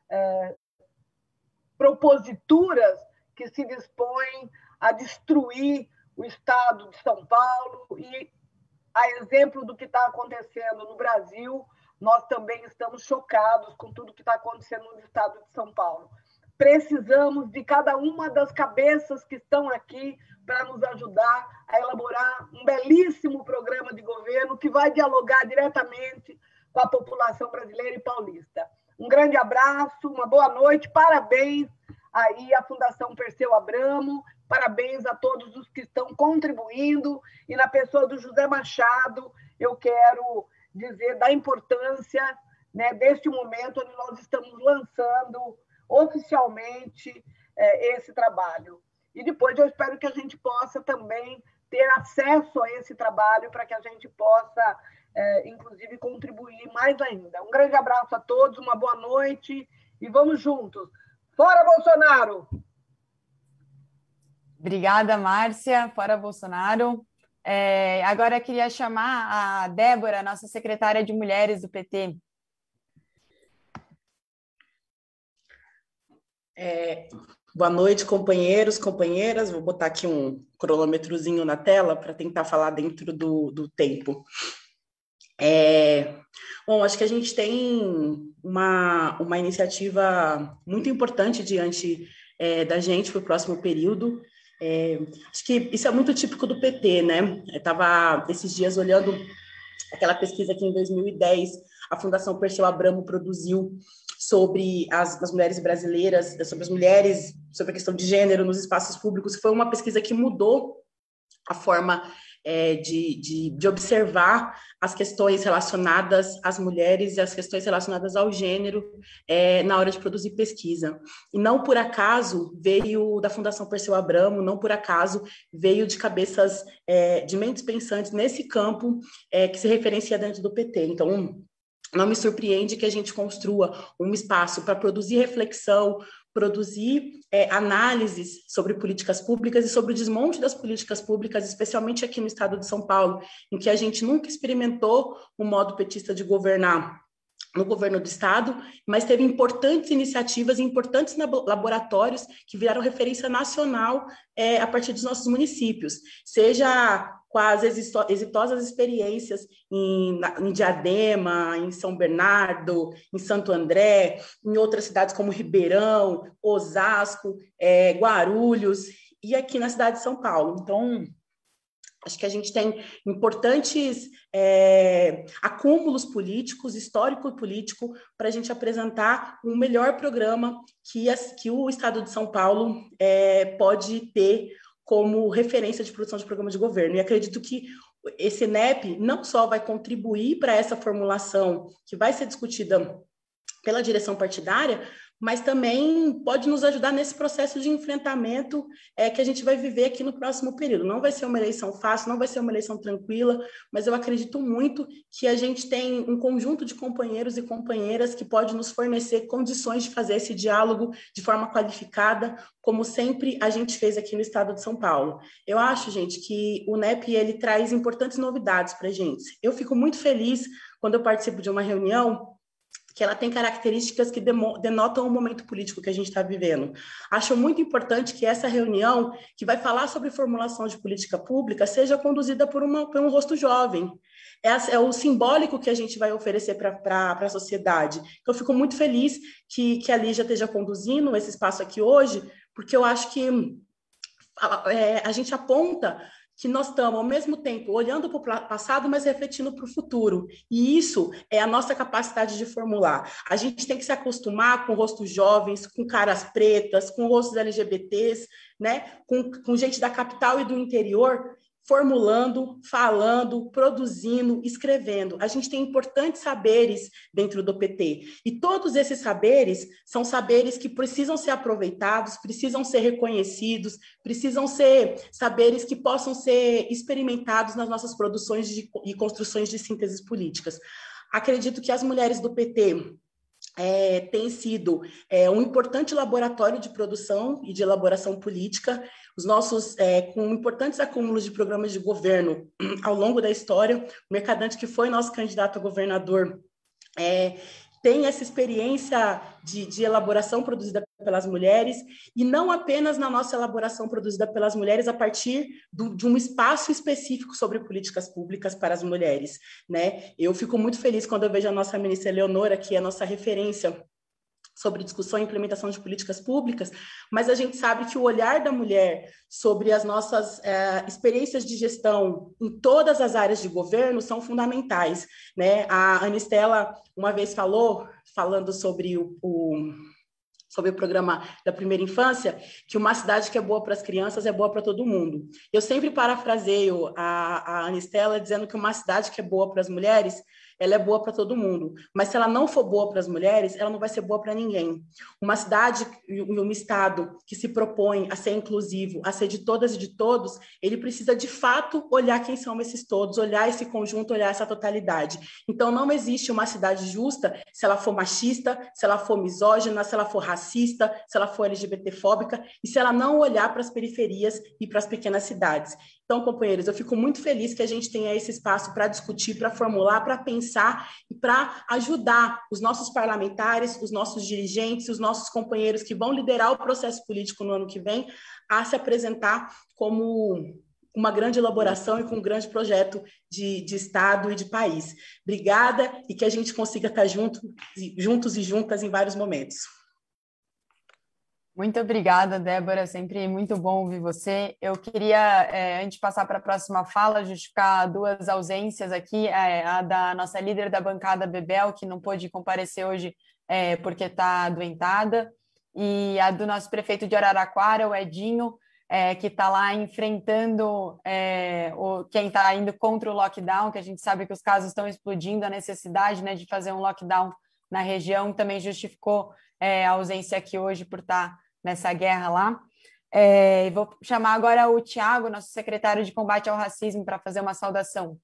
proposituras que se dispõem a destruir o Estado de São Paulo e, a exemplo do que está acontecendo no Brasil, nós também estamos chocados com tudo que está acontecendo no Estado de São Paulo. Precisamos de cada uma das cabeças que estão aqui para nos ajudar a elaborar um belíssimo programa de governo que vai dialogar diretamente com a população brasileira e paulista. Um grande abraço, uma boa noite, parabéns aí à Fundação Perseu Abramo, parabéns a todos os que estão contribuindo, e na pessoa do José Machado, eu quero dizer da importância, né, deste momento onde nós estamos lançando oficialmente esse trabalho. E depois eu espero que a gente possa também ter acesso a esse trabalho para que a gente possa, inclusive, contribuir mais ainda. Um grande abraço a todos, uma boa noite e vamos juntos. Fora Bolsonaro! Obrigada, Márcia. Fora Bolsonaro. Agora eu queria chamar a Débora, nossa secretária de Mulheres do PT. Boa noite, companheiros, companheiras. Vou botar aqui um cronômetrozinho na tela para tentar falar dentro do tempo. Bom, acho que a gente tem uma iniciativa muito importante diante da gente para o próximo período. Acho que isso é muito típico do PT, né? Eu estava esses dias olhando aquela pesquisa que em 2010 a Fundação Perseu Abramo produziu sobre as mulheres brasileiras, sobre as mulheres, sobre a questão de gênero nos espaços públicos. Foi uma pesquisa que mudou a forma de observar as questões relacionadas às mulheres e as questões relacionadas ao gênero na hora de produzir pesquisa. E não por acaso veio da Fundação Perseu Abramo, não por acaso veio de cabeças, de mentes pensantes nesse campo que se referencia dentro do PT. Então, não me surpreende que a gente construa um espaço para produzir reflexão, produzir análises sobre políticas públicas e sobre o desmonte das políticas públicas, especialmente aqui no estado de São Paulo, em que a gente nunca experimentou o modo petista de governar no governo do estado, mas teve importantes iniciativas e importantes laboratórios que viraram referência nacional a partir dos nossos municípios, seja com as exitosas experiências em Diadema, em São Bernardo, em Santo André, em outras cidades como Ribeirão, Osasco, Guarulhos, e aqui na cidade de São Paulo. Então, acho que a gente tem importantes acúmulos políticos, histórico político, para a gente apresentar um melhor programa que o Estado de São Paulo pode ter como referência de produção de programa de governo. E acredito que esse NEP não só vai contribuir para essa formulação que vai ser discutida pela direção partidária, mas também pode nos ajudar nesse processo de enfrentamento que a gente vai viver aqui no próximo período. Não vai ser uma eleição fácil, não vai ser uma eleição tranquila, mas eu acredito muito que a gente tem um conjunto de companheiros e companheiras que pode nos fornecer condições de fazer esse diálogo de forma qualificada, como sempre a gente fez aqui no estado de São Paulo. Eu acho, gente, que o NEP ele traz importantes novidades para a gente. Eu fico muito feliz quando eu participo de uma reunião que ela tem características que denotam o momento político que a gente está vivendo. Acho muito importante que essa reunião, que vai falar sobre formulação de política pública, seja conduzida por um rosto jovem. É o simbólico que a gente vai oferecer para a sociedade. Então, eu fico muito feliz que a Lígia esteja conduzindo esse espaço aqui hoje, porque eu acho que a gente aponta que nós estamos, ao mesmo tempo, olhando para o passado, mas refletindo para o futuro. E isso é a nossa capacidade de formular. A gente tem que se acostumar com rostos jovens, com caras pretas, com rostos LGBTs, né? com gente da capital e do interior, formulando, falando, produzindo, escrevendo. A gente tem importantes saberes dentro do PT. E todos esses saberes são saberes que precisam ser aproveitados, precisam ser reconhecidos, precisam ser saberes que possam ser experimentados nas nossas produções e construções de sínteses políticas. Acredito que as mulheres do PT tem sido um importante laboratório de produção e de elaboração política, os nossos com importantes acúmulos de programas de governo ao longo da história. O Mercadante, que foi nosso candidato a governador, tem essa experiência de elaboração produzida pelas mulheres, e não apenas na nossa elaboração produzida pelas mulheres a partir de um espaço específico sobre políticas públicas para as mulheres, né? Eu fico muito feliz quando eu vejo a nossa ministra Eleonora, que é a nossa referência sobre discussão e implementação de políticas públicas, mas a gente sabe que o olhar da mulher sobre as nossas experiências de gestão em todas as áreas de governo são fundamentais, né? A Anistela uma vez falando sobre sobre o programa da primeira infância, que uma cidade que é boa para as crianças é boa para todo mundo. Eu sempre parafraseio a Anistela dizendo que uma cidade que é boa para as mulheres, ela é boa para todo mundo. Mas se ela não for boa para as mulheres, ela não vai ser boa para ninguém. Uma cidade e um estado que se propõe a ser inclusivo, a ser de todas e de todos, ele precisa, de fato, olhar quem são esses todos, olhar esse conjunto, olhar essa totalidade. Então, não existe uma cidade justa se ela for machista, se ela for misógina, se ela for racista, se ela for LGBTfóbica, e se ela não olhar para as periferias e para as pequenas cidades. Então, companheiros, eu fico muito feliz que a gente tenha esse espaço para discutir, para formular, para pensar e para ajudar os nossos parlamentares, os nossos dirigentes, os nossos companheiros que vão liderar o processo político no ano que vem a se apresentar como uma grande elaboração e com um grande projeto de Estado e de país. Obrigada, e que a gente consiga estar juntos e juntas em vários momentos. Muito obrigada, Débora, sempre muito bom ouvir você. Eu queria, antes de passar para a próxima fala, justificar duas ausências aqui, a da nossa líder da bancada, Bebel, que não pôde comparecer hoje porque está adoentada, e a do nosso prefeito de Araraquara, o Edinho, que está lá enfrentando quem está indo contra o lockdown, que a gente sabe que os casos estão explodindo, a necessidade, né, de fazer um lockdown na região, também justificou a ausência aqui hoje por estar nessa guerra lá. Vou chamar agora o Tiago, nosso secretário de combate ao racismo, para fazer uma saudação.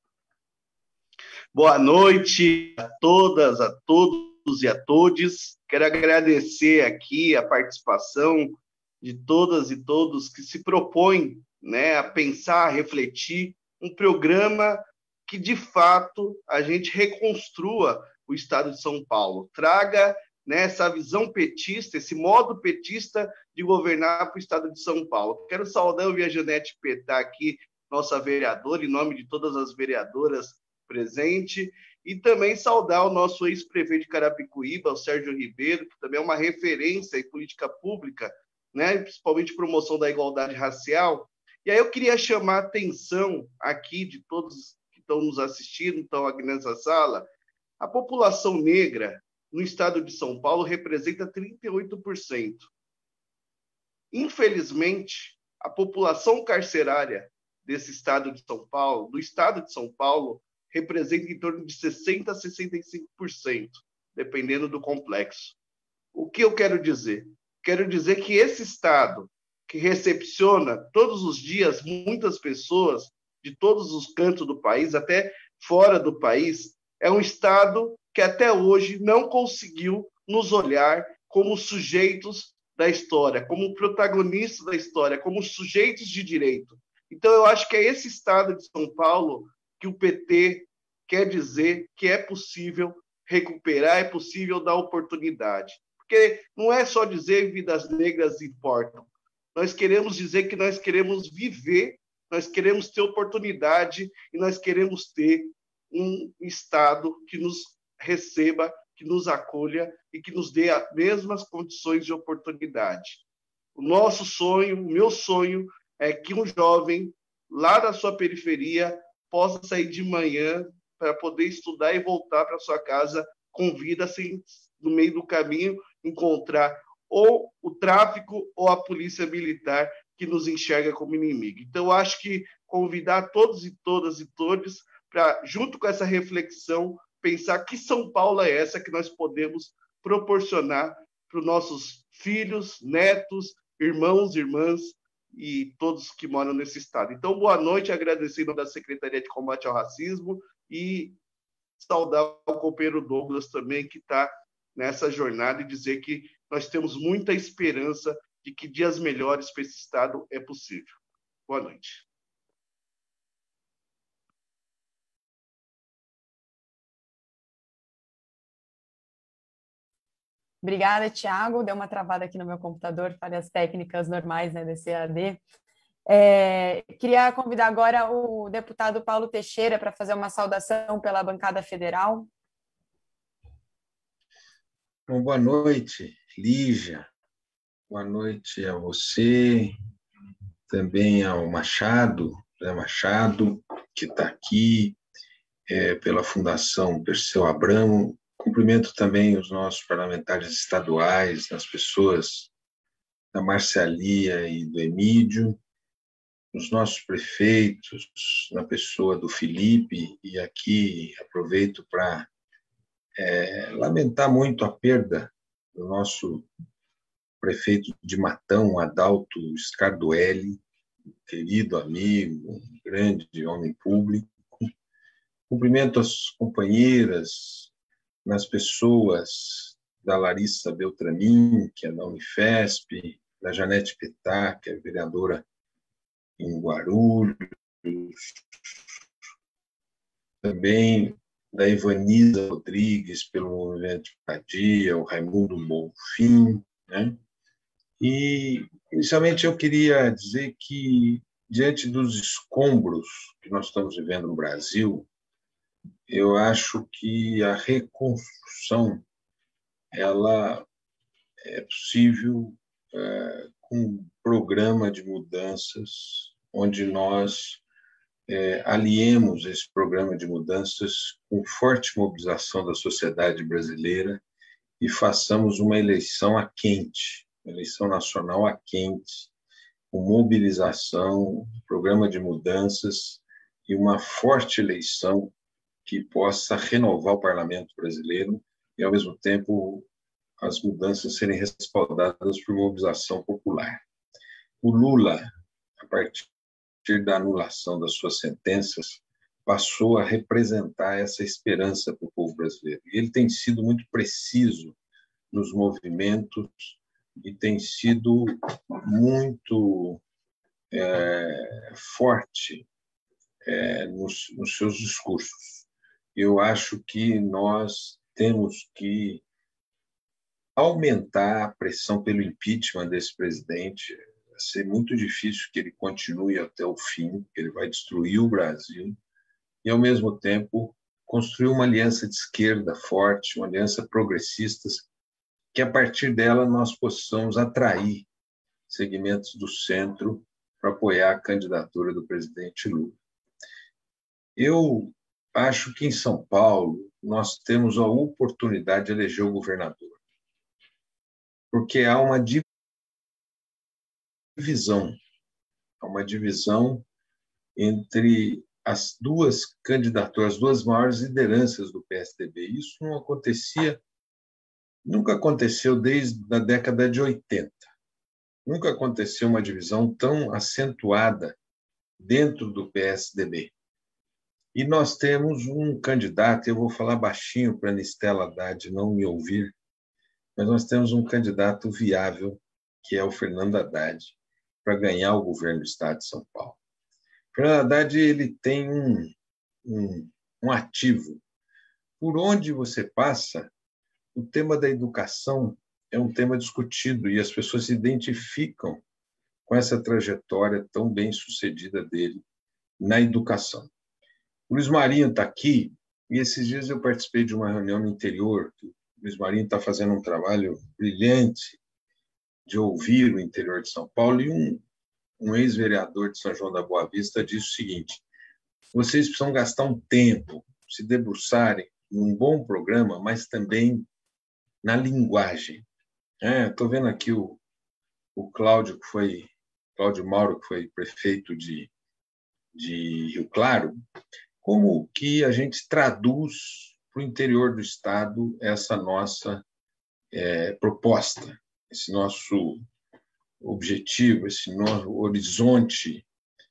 Boa noite a todas, a todos e a todes. Quero agradecer aqui a participação de todas e todos que se propõem, né, a pensar, a refletir um programa que, de fato, a gente reconstrua o Estado de São Paulo. Traga, né, essa visão petista, esse modo petista de governar para o Estado de São Paulo. Quero saudar a Janete Petá aqui, nossa vereadora, em nome de todas as vereadoras presentes, e também saudar o nosso ex-prefeito de Carapicuíba, o Sérgio Ribeiro, que também é uma referência em política pública, né, principalmente promoção da igualdade racial. E aí eu queria chamar a atenção aqui de todos que estão nos assistindo, estão aqui nessa sala. A população negra no estado de São Paulo representa 38%. Infelizmente, a população carcerária desse estado de São Paulo, do estado de São Paulo, representa em torno de 60% a 65%, dependendo do complexo. O que eu quero dizer? Quero dizer que esse estado, que recepciona todos os dias muitas pessoas de todos os cantos do país, até fora do país, é um estado que até hoje não conseguiu nos olhar como sujeitos da história, como protagonistas da história, como sujeitos de direito. Então, eu acho que é esse estado de São Paulo que o PT quer dizer que é possível recuperar, é possível dar oportunidade. Porque não é só dizer vidas negras importam. Nós queremos dizer que nós queremos viver, nós queremos ter oportunidade e nós queremos ter um Estado que nos receba, que nos acolha e que nos dê as mesmas condições de oportunidade. O nosso sonho, o meu sonho, é que um jovem lá da sua periferia possa sair de manhã para poder estudar e voltar para sua casa com vida, sem, no meio do caminho, encontrar ou o tráfico ou a polícia militar que nos enxerga como inimigo. Então, eu acho que convidar todos e todas e todos para, junto com essa reflexão, pensar que São Paulo é essa que nós podemos proporcionar para os nossos filhos, netos, irmãos, irmãs e todos que moram nesse estado. Então, boa noite, agradecendo da Secretaria de Combate ao Racismo e saudar o companheiro Douglas também, que está nessa jornada, e dizer que nós temos muita esperança de que dias melhores para esse estado é possível. Boa noite. Obrigada, Tiago. Deu uma travada aqui no meu computador, falhas técnicas normais, né, desse EAD. Queria convidar agora o deputado Paulo Teixeira para fazer uma saudação pela bancada federal. Bom, boa noite, Lígia. Boa noite a você, também ao Machado, Zé Machado, que está aqui, pela Fundação Perseu Abramo. Cumprimento também os nossos parlamentares estaduais, as pessoas da Marcialia e do Emídio, os nossos prefeitos, na pessoa do Felipe, e aqui aproveito para lamentar muito a perda do nosso prefeito de Matão, Adalto Scardoelli, querido amigo, um grande homem público. Cumprimento as companheiras, nas pessoas da Larissa Beltramin, que é da Unifesp, da Janete Petá, que é vereadora em Guarulhos, também da Ivaniza Rodrigues, pelo Movimento de Padia, o Raimundo Bonfim, né? E, inicialmente, eu queria dizer que, diante dos escombros que nós estamos vivendo no Brasil, eu acho que a reconstrução ela é possível com um programa de mudanças, onde nós aliemos esse programa de mudanças com forte mobilização da sociedade brasileira e façamos uma eleição a quente, uma eleição nacional a quente, com mobilização, programa de mudanças e uma forte eleição que possa renovar o parlamento brasileiro e, ao mesmo tempo, as mudanças serem respaldadas por mobilização popular. O Lula, a partir da anulação das suas sentenças, passou a representar essa esperança para o povo brasileiro. E ele tem sido muito preciso nos movimentos e tem sido muito forte nos seus discursos. Eu acho que nós temos que aumentar a pressão pelo impeachment desse presidente. Vai ser muito difícil que ele continue até o fim, que ele vai destruir o Brasil, e, ao mesmo tempo, construir uma aliança de esquerda forte, uma aliança progressista, que, a partir dela, nós possamos atrair segmentos do centro para apoiar a candidatura do presidente Lula. Eu acho que, em São Paulo, nós temos a oportunidade de eleger o governador, porque há uma divisão entre as duas candidaturas, as duas maiores lideranças do PSDB. Isso nunca aconteceu desde a década de 80. Nunca aconteceu uma divisão tão acentuada dentro do PSDB. E nós temos um candidato, eu vou falar baixinho para a Anistela Haddad não me ouvir, mas nós temos um candidato viável, que é o Fernando Haddad, para ganhar o governo do Estado de São Paulo. O Fernando Haddad ele tem um ativo. Por onde você passa, o tema da educação é um tema discutido e as pessoas se identificam com essa trajetória tão bem sucedida dele na educação. O Luiz Marinho está aqui, e esses dias eu participei de uma reunião no interior. O Luiz Marinho está fazendo um trabalho brilhante de ouvir o interior de São Paulo, e um ex-vereador de São João da Boa Vista disse o seguinte: vocês precisam gastar um tempo, se debruçarem num bom programa, mas também na linguagem. Estou vendo aqui o Cláudio Mauro, que foi prefeito de Rio Claro, como que a gente traduz para o interior do Estado essa nossa proposta, esse nosso objetivo, esse nosso horizonte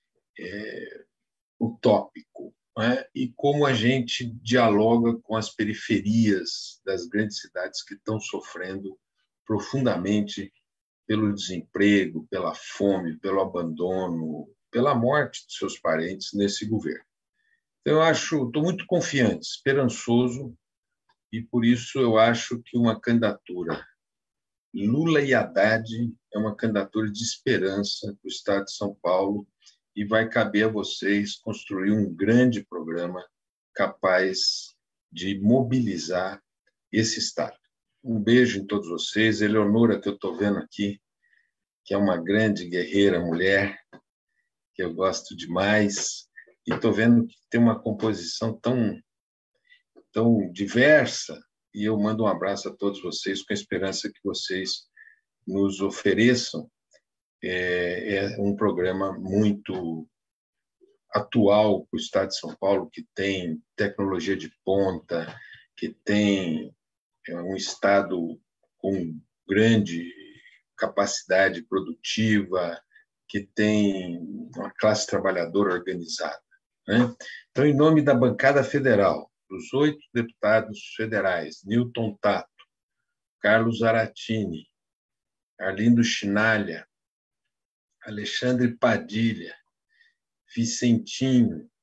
utópico, né? E como a gente dialoga com as periferias das grandes cidades que estão sofrendo profundamente pelo desemprego, pela fome, pelo abandono, pela morte de seus parentes nesse governo. Então, estou muito confiante, esperançoso, e por isso eu acho que uma candidatura Lula e Haddad é uma candidatura de esperança para o Estado de São Paulo, e vai caber a vocês construir um grande programa capaz de mobilizar esse Estado. Um beijo em todos vocês. Eleonora, que eu estou vendo aqui, que é uma grande guerreira mulher, que eu gosto demais, e estou vendo que tem uma composição tão diversa, e eu mando um abraço a todos vocês, com a esperança que vocês nos ofereçam um programa muito atual para o Estado de São Paulo, que tem tecnologia de ponta, que tem um Estado com grande capacidade produtiva, que tem uma classe trabalhadora organizada, né? Então, em nome da bancada federal, dos 8 deputados federais, Newton Tato, Carlos Aratini, Arlindo Chinalha, Alexandre Padilha, Vicentinho,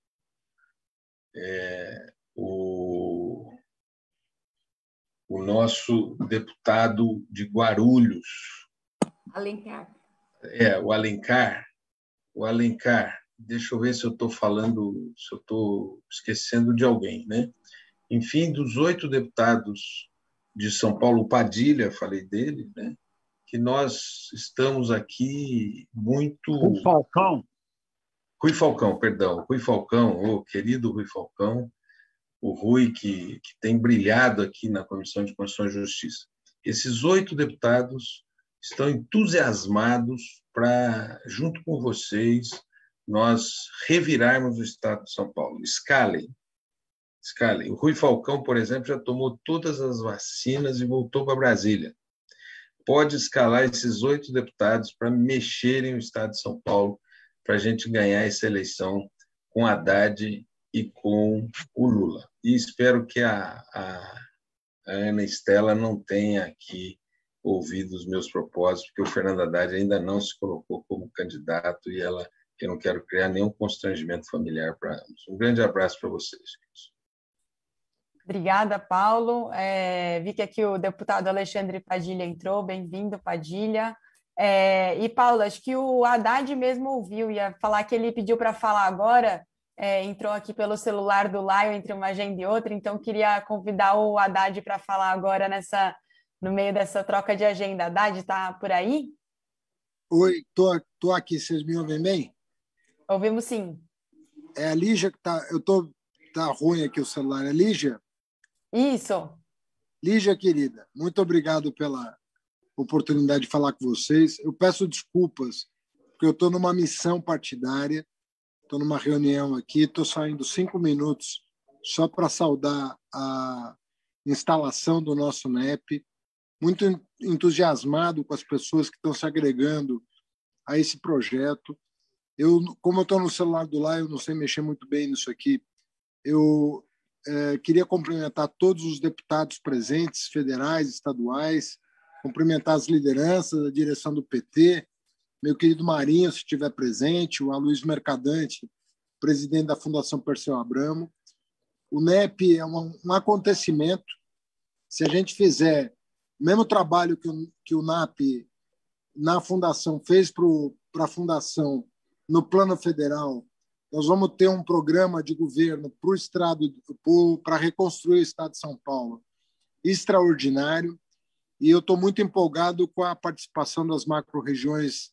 o nosso deputado de Guarulhos, Alencar. O Alencar. Deixa eu ver se eu estou falando, se eu estou esquecendo de alguém, né? Enfim, dos 8 deputados de São Paulo, o Padilha, falei dele, né? Que nós estamos aqui muito... Rui Falcão, o querido Rui Falcão, o Rui que tem brilhado aqui na Comissão de Constituição e Justiça. Esses 8 deputados estão entusiasmados para, junto com vocês, nós revirarmos o Estado de São Paulo. Escalem. O Rui Falcão, por exemplo, já tomou todas as vacinas e voltou para Brasília. Pode escalar esses 8 deputados para mexerem o Estado de São Paulo, para a gente ganhar essa eleição com Haddad e com o Lula. E espero que a Ana Estela não tenha aqui ouvido os meus propósitos, porque o Fernando Haddad ainda não se colocou como candidato e eu não quero criar nenhum constrangimento familiar para ambos. Um grande abraço para vocês. Obrigada, Paulo. Vi que aqui o deputado Alexandre Padilha entrou. Bem-vindo, Padilha. E, Paulo, acho que o Haddad mesmo ouviu, ia falar que ele pediu para falar agora, entrou aqui pelo celular do Laio entre uma agenda e outra, então queria convidar o Haddad para falar agora no meio dessa troca de agenda. Haddad, está por aí? Oi, tô aqui, vocês me ouvem bem? Ouvimos sim. É a Lígia que tá. Tá ruim aqui o celular. É Lígia? Isso. Lígia, querida, muito obrigado pela oportunidade de falar com vocês. Eu peço desculpas, porque eu estou numa missão partidária, estou numa reunião aqui, estou saindo 5 minutos só para saudar a instalação do nosso NEP. Muito entusiasmado com as pessoas que estão se agregando a esse projeto. Como eu estou no celular do Laio, eu não sei mexer muito bem nisso aqui, eu queria cumprimentar todos os deputados presentes, federais, estaduais, cumprimentar as lideranças, a direção do PT, meu querido Marinho, se estiver presente, o Aloysio Mercadante, presidente da Fundação Perseu Abramo. O NEP é um acontecimento. Se a gente fizer o mesmo trabalho que o NAP na Fundação fez para a Fundação no plano federal, nós vamos ter um programa de governo para o Estado, para reconstruir o Estado de São Paulo, extraordinário. E eu estou muito empolgado com a participação das macro-regiões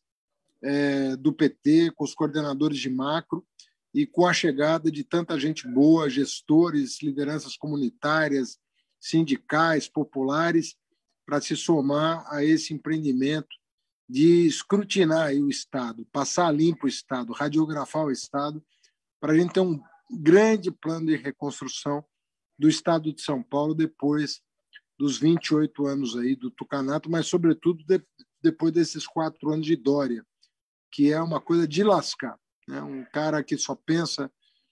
do PT, com os coordenadores de macro e com a chegada de tanta gente boa, gestores, lideranças comunitárias, sindicais, populares, para se somar a esse empreendimento de escrutinar o Estado, passar limpo o Estado, radiografar o Estado, para a gente ter um grande plano de reconstrução do Estado de São Paulo depois dos 28 anos aí do tucanato, mas, sobretudo, depois desses 4 anos de Dória, que é uma coisa de lascar, né? Um cara que só pensa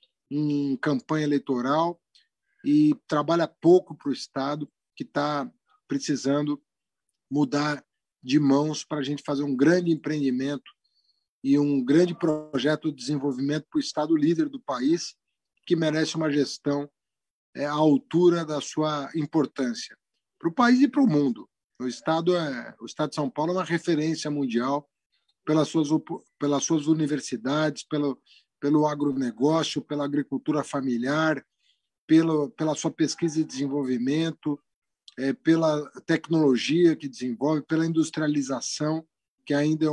em campanha eleitoral e trabalha pouco para o Estado, que está precisando mudar de mãos para a gente fazer um grande empreendimento e um grande projeto de desenvolvimento para o Estado líder do país, que merece uma gestão à altura da sua importância para o país e para o mundo. O Estado de São Paulo é uma referência mundial pelas suas universidades, pelo agronegócio, pela agricultura familiar, pela sua pesquisa e desenvolvimento, pela tecnologia que desenvolve, pela industrialização, que ainda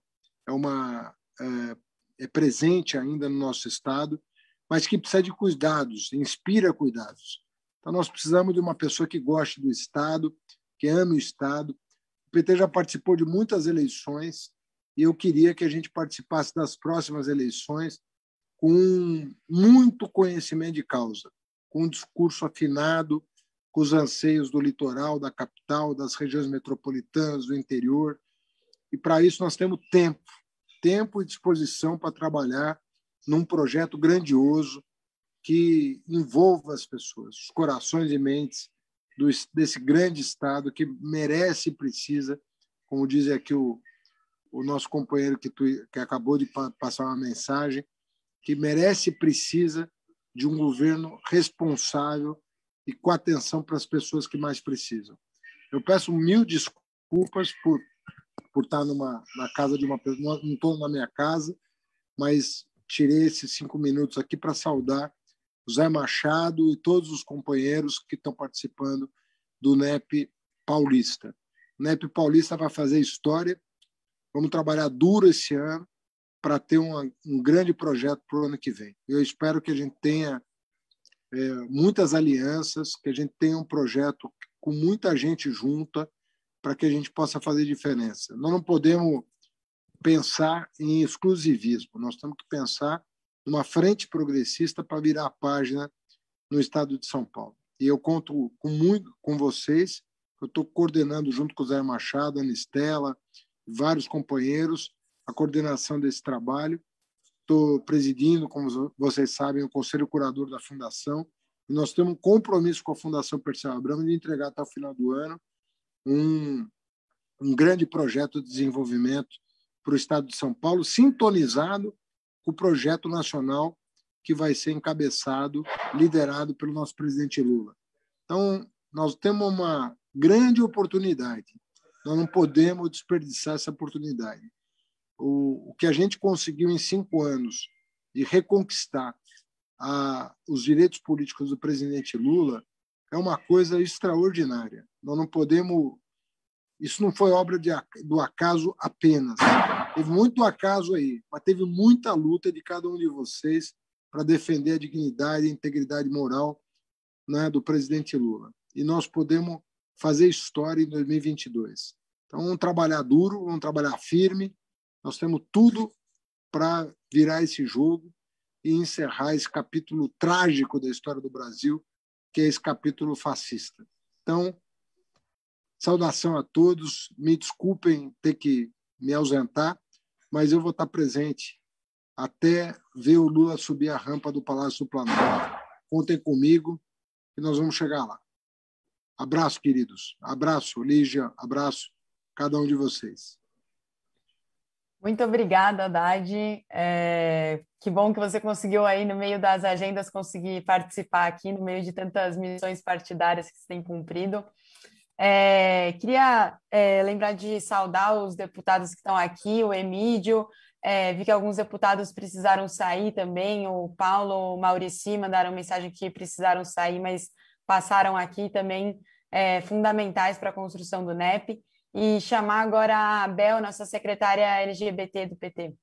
é presente ainda no nosso Estado, mas que precisa de cuidados, inspira cuidados. Então, nós precisamos de uma pessoa que goste do Estado, que ame o Estado. O PT já participou de muitas eleições e eu queria que a gente participasse das próximas eleições com muito conhecimento de causa, com um discurso afinado, com os anseios do litoral, da capital, das regiões metropolitanas, do interior. E, para isso, nós temos tempo e disposição para trabalhar num projeto grandioso que envolva as pessoas, os corações e mentes desse grande Estado que merece e precisa, como diz aqui o nosso companheiro que acabou de passar uma mensagem, que merece e precisa de um governo responsável e com atenção para as pessoas que mais precisam. Eu peço 1000 desculpas por estar na casa de uma pessoa, não estou na minha casa, mas tirei esses 5 minutos aqui para saudar o Zé Machado e todos os companheiros que estão participando do NEP Paulista. O NEP Paulista vai fazer história, vamos trabalhar duro esse ano para ter um grande projeto para o ano que vem. Eu espero que a gente tenha muitas alianças, que a gente tenha um projeto com muita gente junta para que a gente possa fazer diferença. Nós não podemos pensar em exclusivismo, nós temos que pensar numa frente progressista para virar a página no Estado de São Paulo. E eu conto muito com vocês, eu estou coordenando junto com o Zé Machado, a Anistela, vários companheiros, a coordenação desse trabalho. Estou presidindo, como vocês sabem, o Conselho Curador da Fundação, e nós temos um compromisso com a Fundação Perseu Abramo de entregar até o final do ano um grande projeto de desenvolvimento para o Estado de São Paulo, sintonizado com o projeto nacional que vai ser encabeçado, liderado pelo nosso presidente Lula. Então, nós temos uma grande oportunidade. Nós não podemos desperdiçar essa oportunidade. O que a gente conseguiu em 5 anos de reconquistar os direitos políticos do presidente Lula é uma coisa extraordinária. Nós não podemos... Isso não foi obra do acaso apenas. Teve muito acaso aí, mas teve muita luta de cada um de vocês para defender a dignidade e a integridade moral, né, do presidente Lula. E nós podemos fazer história em 2022. Então, vamos trabalhar duro, vamos trabalhar firme. Nós temos tudo para virar esse jogo e encerrar esse capítulo trágico da história do Brasil, que é esse capítulo fascista. Então, saudação a todos. Me desculpem ter que me ausentar, mas eu vou estar presente até ver o Lula subir a rampa do Palácio do Planalto. Contem comigo que nós vamos chegar lá. Abraço, queridos. Abraço, Lígia. Abraço cada um de vocês. Muito obrigada, Haddad. Que bom que você conseguiu aí, no meio das agendas, conseguir participar aqui, no meio de tantas missões partidárias que você tem cumprido. Queria lembrar de saudar os deputados que estão aqui, o Emídio, vi que alguns deputados precisaram sair também, o Paulo, o Maurici mandaram mensagem que precisaram sair, mas passaram aqui também, fundamentais para a construção do NEP, e chamar agora a Bel, nossa secretária LGBT do PT.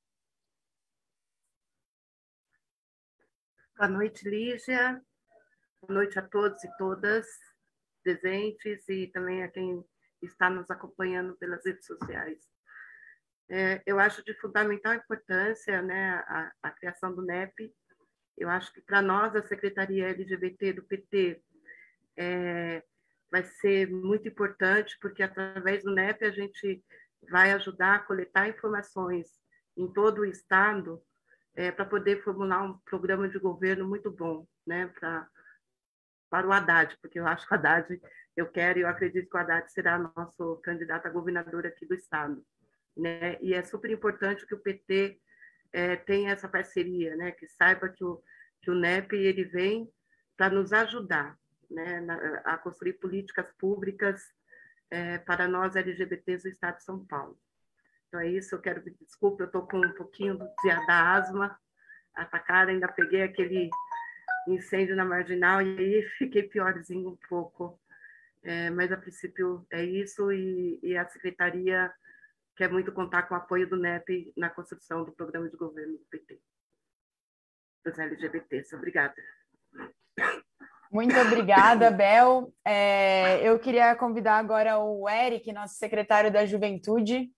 Boa noite, Lígia. Boa noite a todos e todas presentes e também a quem está nos acompanhando pelas redes sociais. Eu acho de fundamental importância, né, a criação do NEP. Eu acho que, para nós, a Secretaria LGBT do PT vai ser muito importante, porque, através do NEP, a gente vai ajudar a coletar informações em todo o Estado para poder formular um programa de governo muito bom, né, para o Haddad, porque eu acho que o Haddad, eu acredito que o Haddad será nosso candidato a governador aqui do Estado, né? E é super importante que o PT tenha essa parceria, né? Que saiba que o NEP ele vem para nos ajudar, né? A construir políticas públicas para nós LGBTs do Estado de São Paulo. Então é isso, eu quero pedir desculpa, eu estou com um pouquinho da asma atacada, ainda peguei aquele incêndio na Marginal e aí fiquei piorzinho um pouco, mas a princípio é isso, e a Secretaria quer muito contar com o apoio do NEP na construção do programa de governo do PT, dos LGBTs. Obrigada. Muito obrigada, Bel. Eu queria convidar agora o Eric, nosso secretário da Juventude.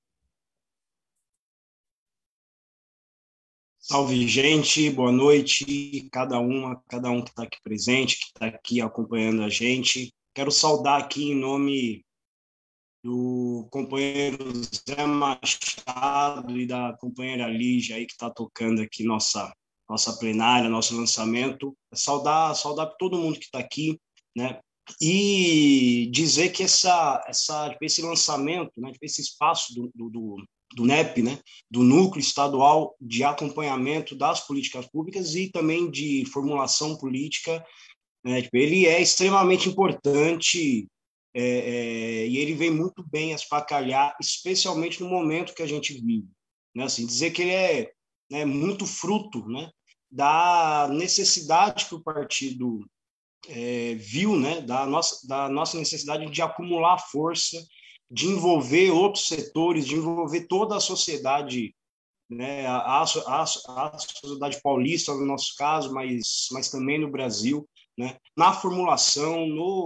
Salve, gente, boa noite, cada um que está aqui presente, que está aqui acompanhando a gente. Quero saudar aqui em nome do companheiro Zé Machado e da companheira Lígia, aí, que está tocando aqui nossa plenária, nosso lançamento. Saudar todo mundo que está aqui, né? E dizer que esse lançamento, né, esse espaço do NEP, né, do Núcleo Estadual de Acompanhamento das Políticas Públicas e também de formulação política, né, ele é extremamente importante e ele vem muito bem a espacalhar, especialmente no momento que a gente vive. Né, assim, dizer que ele é, né, muito fruto, né, da necessidade que o partido viu, né, da nossa necessidade de acumular força, de envolver outros setores, de envolver toda a sociedade, né, a sociedade paulista, no nosso caso, mas também no Brasil, né, na formulação,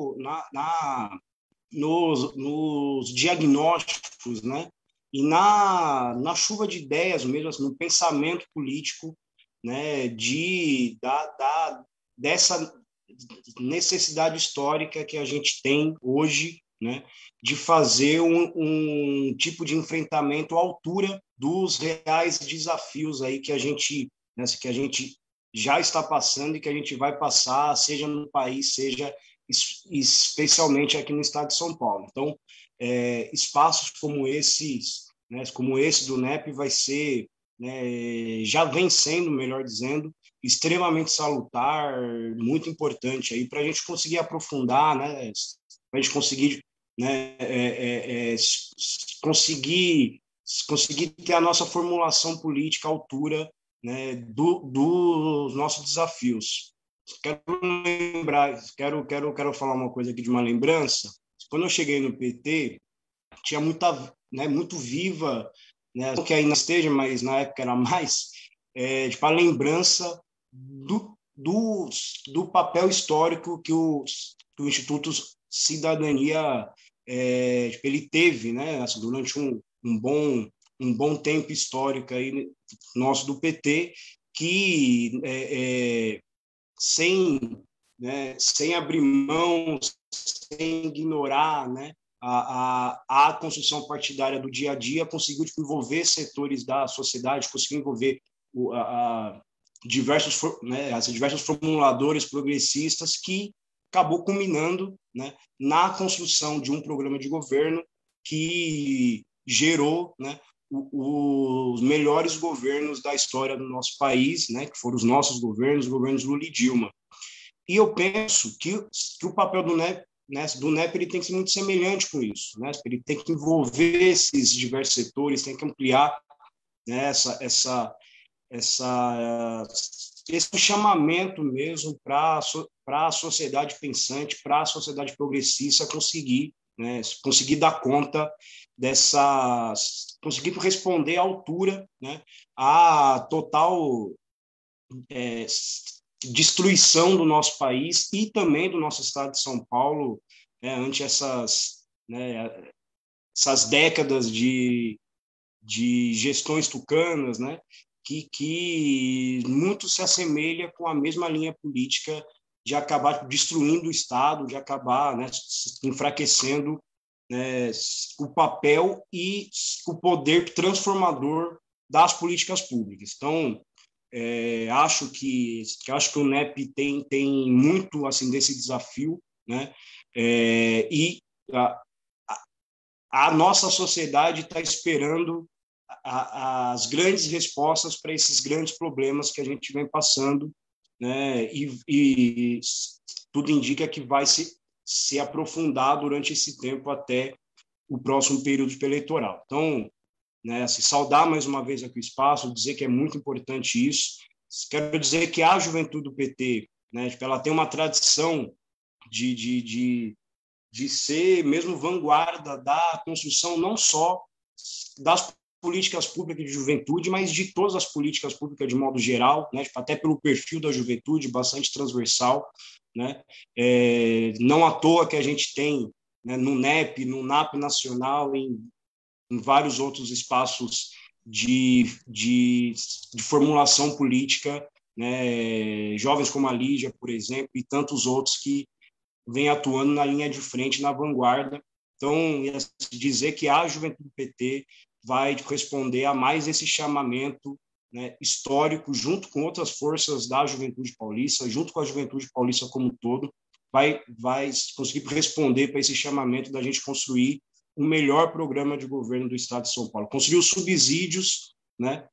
nos diagnósticos, né, e na chuva de ideias mesmo, assim, no pensamento político, né, dessa necessidade histórica que a gente tem hoje, né, de fazer um tipo de enfrentamento à altura dos reais desafios aí que a gente já está passando e que a gente vai passar, seja no país, seja especialmente aqui no estado de São Paulo. Então, espaços como esses, né, como esse do NEP, vai ser, né, já vem sendo, melhor dizendo, extremamente salutar, muito importante aí para a gente conseguir aprofundar, né? Para a gente conseguir, né, conseguir ter a nossa formulação política à altura, né, dos nossos desafios. Quero falar uma coisa aqui de uma lembrança. Quando eu cheguei no PT, tinha muito viva, né, que ainda esteja, mas na época era mais, tipo, a lembrança do papel histórico que o Instituto Cidadania ele teve, né, assim, durante um bom tempo histórico aí nosso do PT, que sem abrir mão, sem ignorar, né, a construção partidária do dia a dia, conseguiu envolver setores da sociedade, conseguiu envolver diversos formuladores progressistas, que acabou culminando, né, na construção de um programa de governo que gerou, né, os melhores governos da história do nosso país, né, que foram os nossos governos, os governos Lula e Dilma. E eu penso que o papel do NEP ele tem que ser muito semelhante com isso, né? Ele tem que envolver esses diversos setores, tem que ampliar, né, esse chamamento mesmo para a sociedade pensante, para a sociedade progressista conseguir dar conta conseguir responder à altura, né, à total destruição do nosso país e também do nosso estado de São Paulo, ante essas décadas de gestões tucanas, né, que muito se assemelha com a mesma linha política de acabar destruindo o Estado, de acabar, né, enfraquecendo, né, o papel e o poder transformador das políticas públicas. Então, acho que o NEP tem muito assim desse desafio, né, e a nossa sociedade está esperando as grandes respostas para esses grandes problemas que a gente vem passando, né, e tudo indica que vai se aprofundar durante esse tempo até o próximo período eleitoral. Então, né, assim, saudar mais uma vez aqui o espaço, dizer que é muito importante isso. Quero dizer que a juventude do PT, né, ela tem uma tradição de ser mesmo vanguarda da construção não só das políticas públicas de juventude, mas de todas as políticas públicas de modo geral, né, até pelo perfil da juventude, bastante transversal, né? Não à toa que a gente tem, né, no NEP, no NAP nacional, em vários outros espaços de formulação política, né, jovens como a Lígia, por exemplo, e tantos outros que vêm atuando na linha de frente, na vanguarda. Então, dizer que a juventude do PT vai responder a mais esse chamamento, né, histórico, junto com outras forças da juventude paulista, junto com a juventude paulista como um todo, vai conseguir responder para esse chamamento da gente construir o melhor programa de governo do Estado de São Paulo, construir os subsídios, né,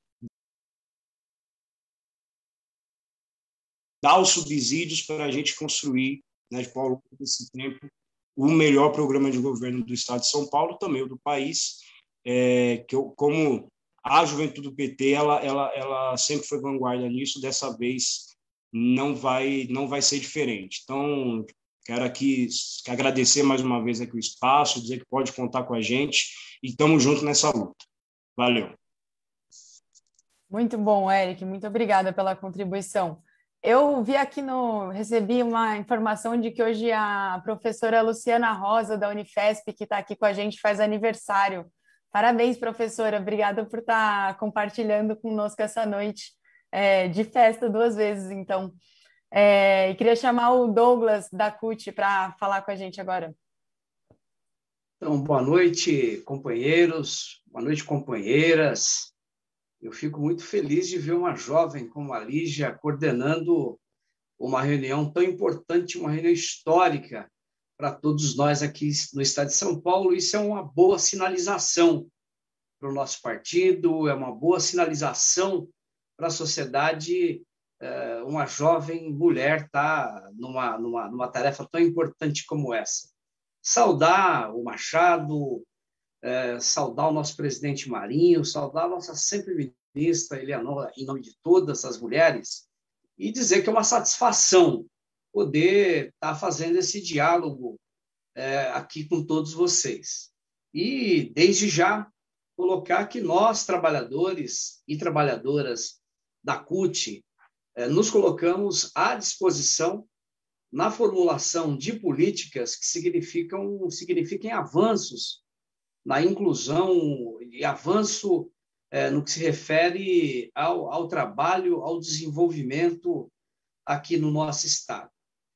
dar os subsídios para a gente construir, né, ao longo desse tempo, o melhor programa de governo do Estado de São Paulo, também o do país, como a juventude do PT, ela sempre foi vanguarda nisso, dessa vez não vai ser diferente. Então, quero aqui agradecer mais uma vez aqui o espaço, dizer que pode contar com a gente e estamos juntos nessa luta. Valeu. Muito bom, Eric. Muito obrigada pela contribuição. Eu recebi uma informação de que hoje a professora Luciana Rosa, da Unifesp, que está aqui com a gente, faz aniversário. Parabéns, professora. Obrigada por estar compartilhando conosco essa noite de festa 2 vezes, então. E queria chamar o Douglas da CUT para falar com a gente agora. Então, boa noite, companheiros, boa noite, companheiras. Eu fico muito feliz de ver uma jovem como a Lígia coordenando uma reunião tão importante, uma reunião histórica para todos nós aqui no Estado de São Paulo. Isso é uma boa sinalização para o nosso partido, é uma boa sinalização para a sociedade uma jovem mulher estar numa tarefa tão importante como essa. Saudar o Machado, saudar o nosso presidente Marinho, saudar a nossa sempre ministra Eleanor, em nome de todas as mulheres, e dizer que é uma satisfação poder estar fazendo esse diálogo aqui com todos vocês. E, desde já, colocar que nós, trabalhadores e trabalhadoras da CUT, nos colocamos à disposição na formulação de políticas que signifiquem avanços na inclusão e avanço no que se refere ao trabalho, ao desenvolvimento aqui no nosso Estado.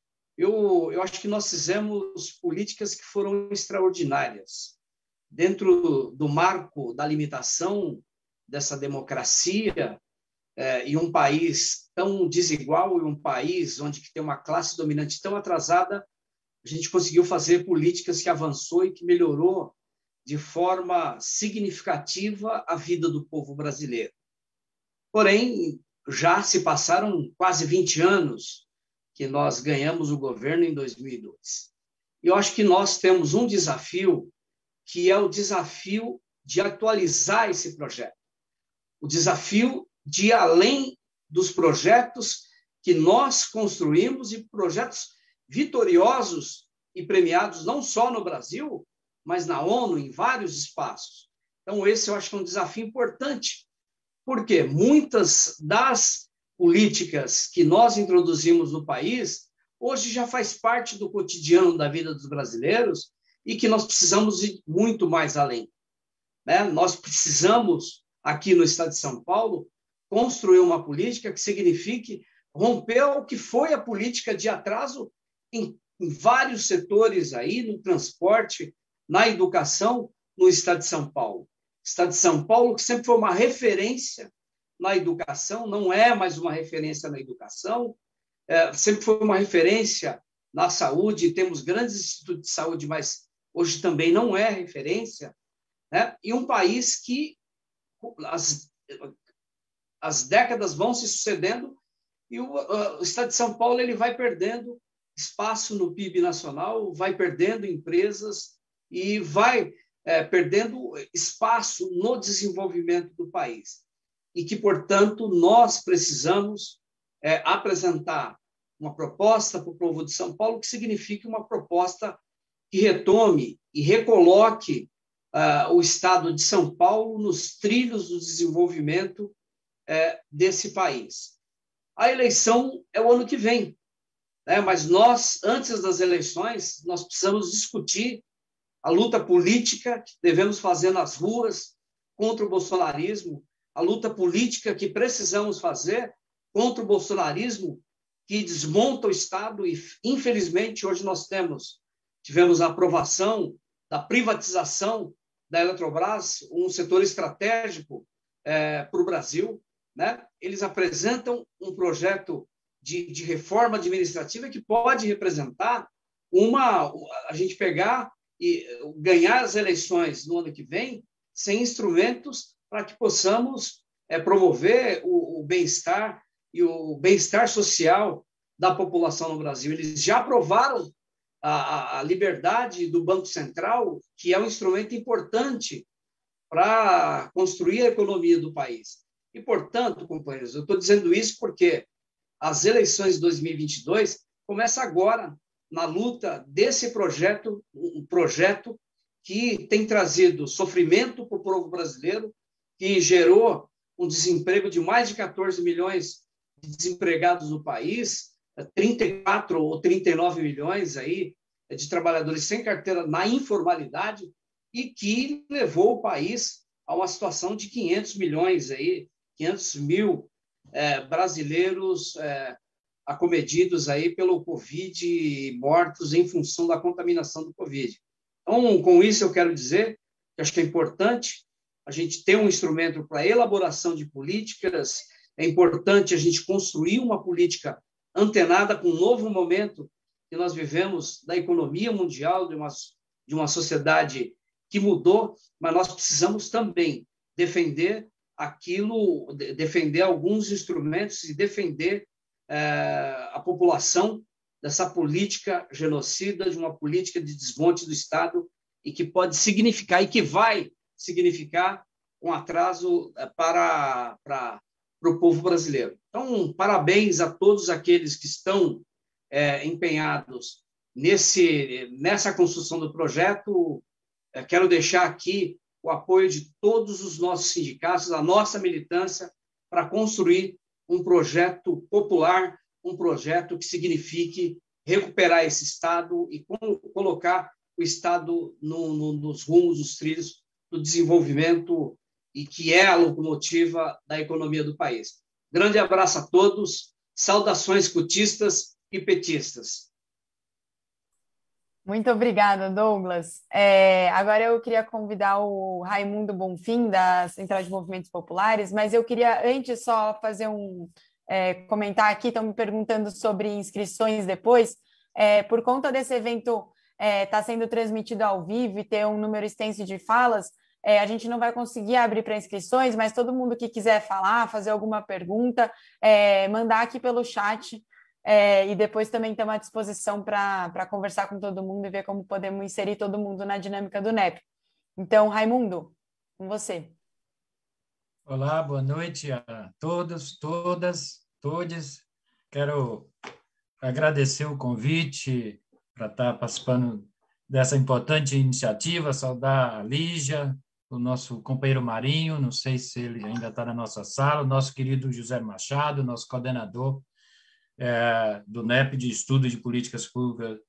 Eu acho que nós fizemos políticas que foram extraordinárias. Dentro do marco da limitação dessa democracia, e um país tão desigual, e um país onde tem uma classe dominante tão atrasada, a gente conseguiu fazer políticas que avançou e que melhorou de forma significativa a vida do povo brasileiro. Porém, já se passaram quase 20 anos que nós ganhamos o governo em 2002. E eu acho que nós temos um desafio, que é o desafio de atualizar esse projeto. O desafio de ir além dos projetos que nós construímos e projetos vitoriosos e premiados não só no Brasil, mas na ONU, em vários espaços. Então, esse eu acho que é um desafio importante, porque muitas das políticas que nós introduzimos no país, hoje já faz parte do cotidiano da vida dos brasileiros e que nós precisamos ir muito mais além. Nós precisamos, aqui no Estado de São Paulo, construir uma política que signifique romper o que foi a política de atraso em vários setores aí, no transporte, na educação, no Estado de São Paulo. O Estado de São Paulo, que sempre foi uma referência na educação, não é mais uma referência na educação, sempre foi uma referência na saúde, temos grandes institutos de saúde, mas hoje também não é referência, e um país que as décadas vão se sucedendo e o Estado de São Paulo ele vai perdendo espaço no PIB nacional, vai perdendo empresas e vai perdendo espaço no desenvolvimento do país. E que, portanto, nós precisamos apresentar uma proposta para o povo de São Paulo que signifique uma proposta que retome e recoloque o Estado de São Paulo nos trilhos do desenvolvimento desse país. A eleição é o ano que vem, mas nós, antes das eleições, nós precisamos discutir a luta política que devemos fazer nas ruas contra o bolsonarismo, a luta política que precisamos fazer contra o bolsonarismo que desmonta o Estado e, infelizmente, hoje nós tivemos a aprovação da privatização da Eletrobras, um setor estratégico para o Brasil. Eles apresentam um projeto de reforma administrativa que pode representar a gente pegar e ganhar as eleições no ano que vem sem instrumentos para que possamos promover o bem-estar e o bem-estar social da população no Brasil. Eles já aprovaram a liberdade do Banco Central, que é um instrumento importante para construir a economia do país. E, portanto, companheiros, eu estou dizendo isso porque as eleições de 2022 começam agora na luta desse projeto, um projeto que tem trazido sofrimento para o povo brasileiro, que gerou um desemprego de mais de 14 milhões de desempregados no país, 34 ou 39 milhões aí de trabalhadores sem carteira na informalidade e que levou o país a uma situação de 500 milhões aí, 500 mil brasileiros acometidos aí pelo Covid e mortos em função da contaminação do Covid. Então, com isso eu quero dizer que acho que é importante a gente ter um instrumento para elaboração de políticas, é importante a gente construir uma política antenada com um novo momento que nós vivemos da economia mundial, de uma sociedade que mudou, mas nós precisamos também defender alguns instrumentos e defender a população dessa política genocida, de uma política de desmonte do Estado, e que pode significar, e que vai significar, um atraso para o povo brasileiro. Então, parabéns a todos aqueles que estão empenhados nessa construção do projeto. Quero deixar aqui o apoio de todos os nossos sindicatos, a nossa militância, para construir um projeto popular, um projeto que signifique recuperar esse Estado e colocar o Estado nos rumos, nos trilhos do desenvolvimento, e que é a locomotiva da economia do país. Grande abraço a todos, saudações cutistas e petistas. Muito obrigada, Douglas. Agora eu queria convidar o Raimundo Bonfim, da Central de Movimentos Populares, mas eu queria antes só fazer comentar aqui, estão me perguntando sobre inscrições depois. Por conta desse evento estar sendo transmitido ao vivo e ter um número extenso de falas, a gente não vai conseguir abrir para inscrições, mas todo mundo que quiser falar, fazer alguma pergunta, mandar aqui pelo chat, e depois também estamos à disposição para conversar com todo mundo e ver como podemos inserir todo mundo na dinâmica do NEP. Então, Raimundo, com você. Olá, boa noite a todos, todas, todes. Quero agradecer o convite para estar participando dessa importante iniciativa, saudar a Lígia, o nosso companheiro Marinho, não sei se ele ainda está na nossa sala, o nosso querido José Machado, nosso coordenador do NEP de Estudo de Políticas Públicas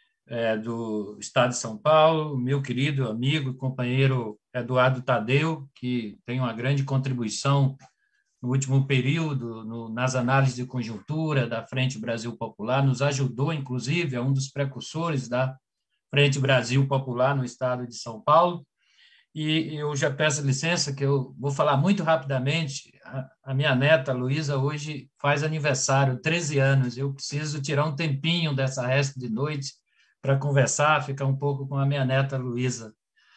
do Estado de São Paulo, meu querido amigo e companheiro Eduardo Tadeu, que tem uma grande contribuição no último período nas análises de conjuntura da Frente Brasil Popular, nos ajudou, inclusive, é um dos precursores da Frente Brasil Popular no Estado de São Paulo. E eu já peço licença, que eu vou falar muito rapidamente. A minha neta, Luísa, hoje faz aniversário, 13 anos. Eu preciso tirar um tempinho dessa resto de noite para conversar, ficar um pouco com a minha neta, Luísa.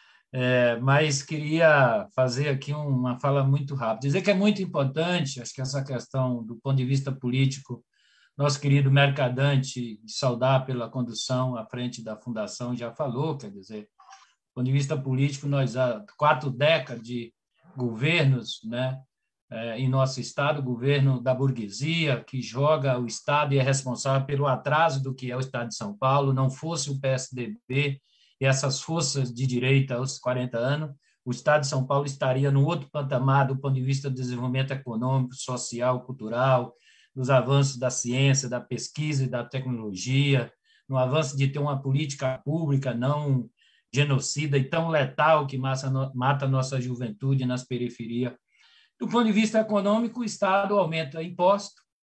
Mas queria fazer aqui uma fala muito rápida. Dizer que é muito importante, acho que essa questão, do ponto de vista político, nosso querido Mercadante, saudar pela condução à frente da Fundação, já falou, quer dizer, do ponto de vista político, nós há 4 décadas de governos, né, em nosso Estado, governo da burguesia, que joga o Estado e é responsável pelo atraso do que é o Estado de São Paulo. Não fosse o PSDB e essas forças de direita aos 40 anos, o Estado de São Paulo estaria no outro patamar do ponto de vista do desenvolvimento econômico, social, cultural, dos avanços da ciência, da pesquisa e da tecnologia, no avanço de ter uma política pública não genocida e tão letal que mata a nossa juventude nas periferias. Do ponto de vista econômico, o Estado aumenta imposto,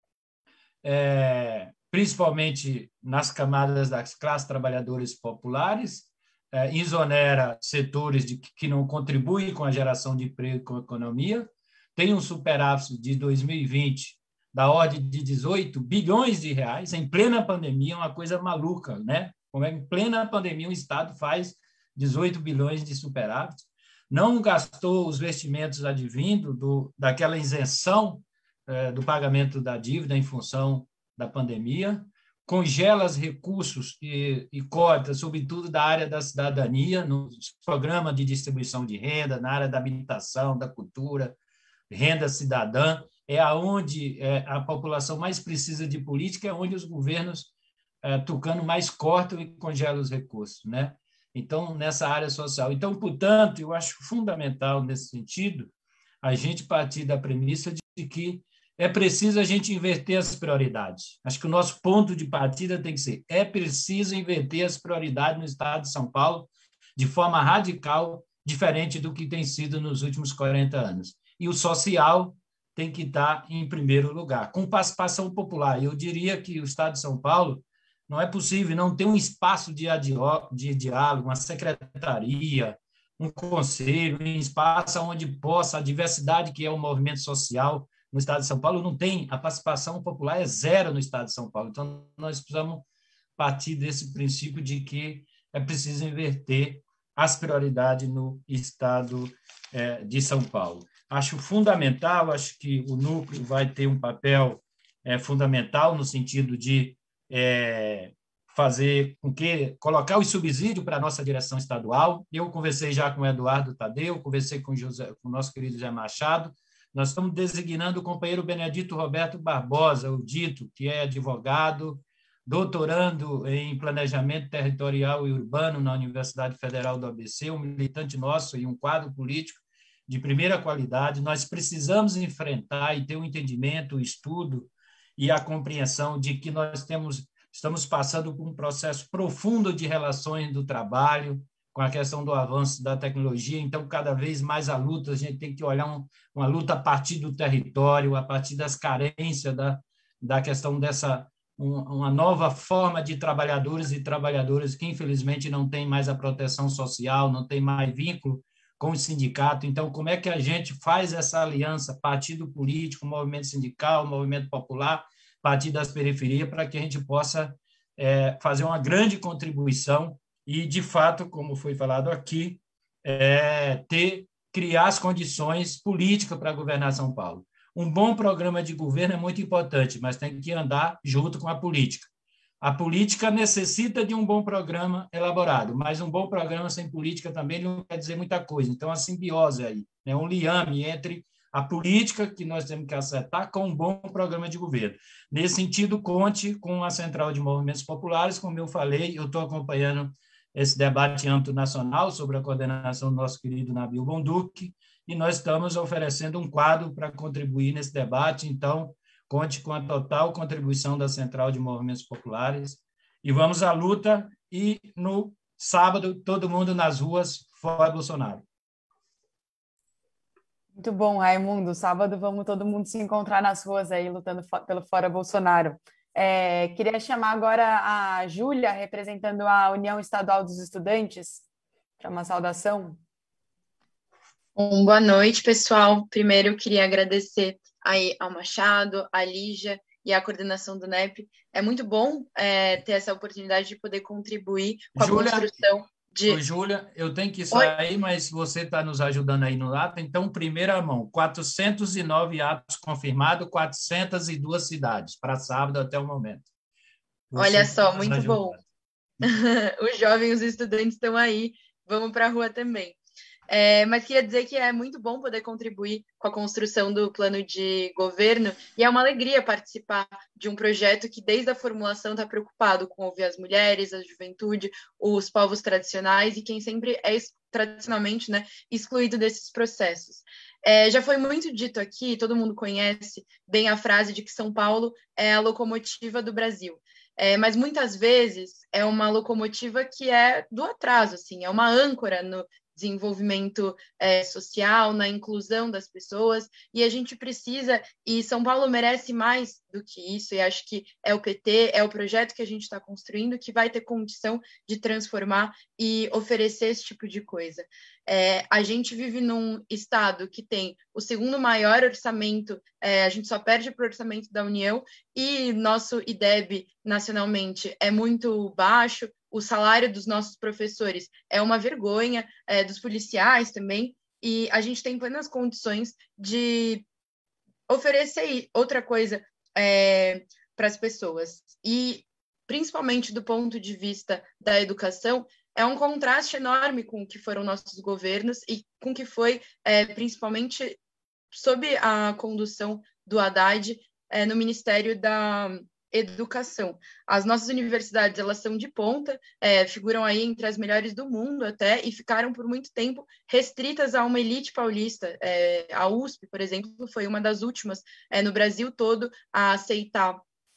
principalmente nas camadas das classes trabalhadoras populares, exonera setores que não contribuem com a geração de emprego e com a economia, tem um superávit de 2020 da ordem de 18 bilhões de reais, em plena pandemia, uma coisa maluca, né? Como em plena pandemia o Estado faz 18 bilhões de superávit, não gastou os investimentos advindos daquela isenção do pagamento da dívida em função da pandemia, congela os recursos e corta, sobretudo da área da cidadania, nos programas de distribuição de renda, na área da habitação, da cultura, renda cidadã, é onde a população mais precisa de política, é onde os governos tucano mais cortam e congelam os recursos, né? Então, nessa área social. Então, portanto, eu acho fundamental, nesse sentido, a gente partir da premissa de que é preciso a gente inverter as prioridades. Acho que o nosso ponto de partida tem que ser: é preciso inverter as prioridades no Estado de São Paulo de forma radical, diferente do que tem sido nos últimos 40 anos. E o social tem que estar em primeiro lugar, com participação popular. Eu diria que o Estado de São Paulo não é possível não ter um espaço de diálogo, uma secretaria, um conselho, um espaço onde possa a diversidade que é o movimento social no Estado de São Paulo não tem. A participação popular é zero no Estado de São Paulo. Então, nós precisamos partir desse princípio de que é preciso inverter as prioridades no Estado de São Paulo. Acho fundamental, acho que o núcleo vai ter um papel fundamental no sentido de fazer com que colocar o subsídio para a nossa direção estadual. Eu conversei já com o Eduardo Tadeu, conversei com o nosso querido Zé Machado. Nós estamos designando o companheiro Benedito Roberto Barbosa, o Dito, que é advogado, doutorando em planejamento territorial e urbano na Universidade Federal do ABC, um militante nosso e um quadro político de primeira qualidade. Nós precisamos enfrentar e ter um entendimento, o estudo e a compreensão de que nós estamos passando por um processo profundo de relações do trabalho, com a questão do avanço da tecnologia. Então, cada vez mais a luta, a gente tem que olhar uma luta a partir do território, a partir das carências da questão dessa uma nova forma de trabalhadores e trabalhadoras que, infelizmente, não tem mais a proteção social, não tem mais vínculo com o sindicato. Então, como é que a gente faz essa aliança, partido político, movimento sindical, movimento popular, partir das periferias, para que a gente possa fazer uma grande contribuição e, de fato, como foi falado aqui, criar as condições políticas para governar São Paulo. Um bom programa de governo é muito importante, mas tem que andar junto com a política. A política necessita de um bom programa elaborado, mas um bom programa sem política também não quer dizer muita coisa. Então, a simbiose aí, um liame entre a política que nós temos que acertar com um bom programa de governo. Nesse sentido, conte com a Central de Movimentos Populares. Como eu falei, eu estou acompanhando esse debate em âmbito nacional sobre a coordenação do nosso querido Nabil Bonduque, e nós estamos oferecendo um quadro para contribuir nesse debate. Então, conte com a total contribuição da Central de Movimentos Populares e vamos à luta. E no sábado, todo mundo nas ruas, fora Bolsonaro. Muito bom, Raimundo. Sábado vamos todo mundo se encontrar nas ruas aí, lutando pelo fora Bolsonaro. Queria chamar agora a Júlia, representando a União Estadual dos Estudantes, para uma saudação. Boa noite, pessoal. Primeiro, eu queria agradecer aí ao Machado, à Lígia e à coordenação do NEP. É muito bom ter essa oportunidade de poder contribuir com a construção de... Júlia, eu tenho que sair, mas você está nos ajudando aí no ato. Então, primeira mão, 409 atos confirmados, 402 cidades, para sábado até o momento. Olha só, muito bom. Os jovens, os estudantes estão aí, vamos para a rua também. Mas queria dizer que é muito bom poder contribuir com a construção do plano de governo e é uma alegria participar de um projeto que, desde a formulação, está preocupado com ouvir as mulheres, a juventude, os povos tradicionais e quem sempre é tradicionalmente, excluído desses processos. Já foi muito dito aqui, todo mundo conhece bem a frase de que São Paulo é a locomotiva do Brasil. Mas muitas vezes é uma locomotiva que é do atraso, assim, é uma âncora no desenvolvimento social, na inclusão das pessoas, e a gente precisa, e São Paulo merece mais do que isso, e acho que é o PT, é o projeto que a gente está construindo que vai ter condição de transformar e oferecer esse tipo de coisa. A gente vive num estado que tem o segundo maior orçamento, a gente só perde para o orçamento da União, e nosso IDEB nacionalmente é muito baixo, o salário dos nossos professores é uma vergonha, dos policiais também, e a gente tem plenas condições de oferecer outra coisa para as pessoas. E, principalmente do ponto de vista da educação, é um contraste enorme com o que foram nossos governos e com o que foi, principalmente, sob a condução do Haddad no Ministério da Educação. As nossas universidades, elas são de ponta, figuram aí entre as melhores do mundo até, e ficaram por muito tempo restritas a uma elite paulista. A USP, por exemplo, foi uma das últimas no Brasil todo a aceitar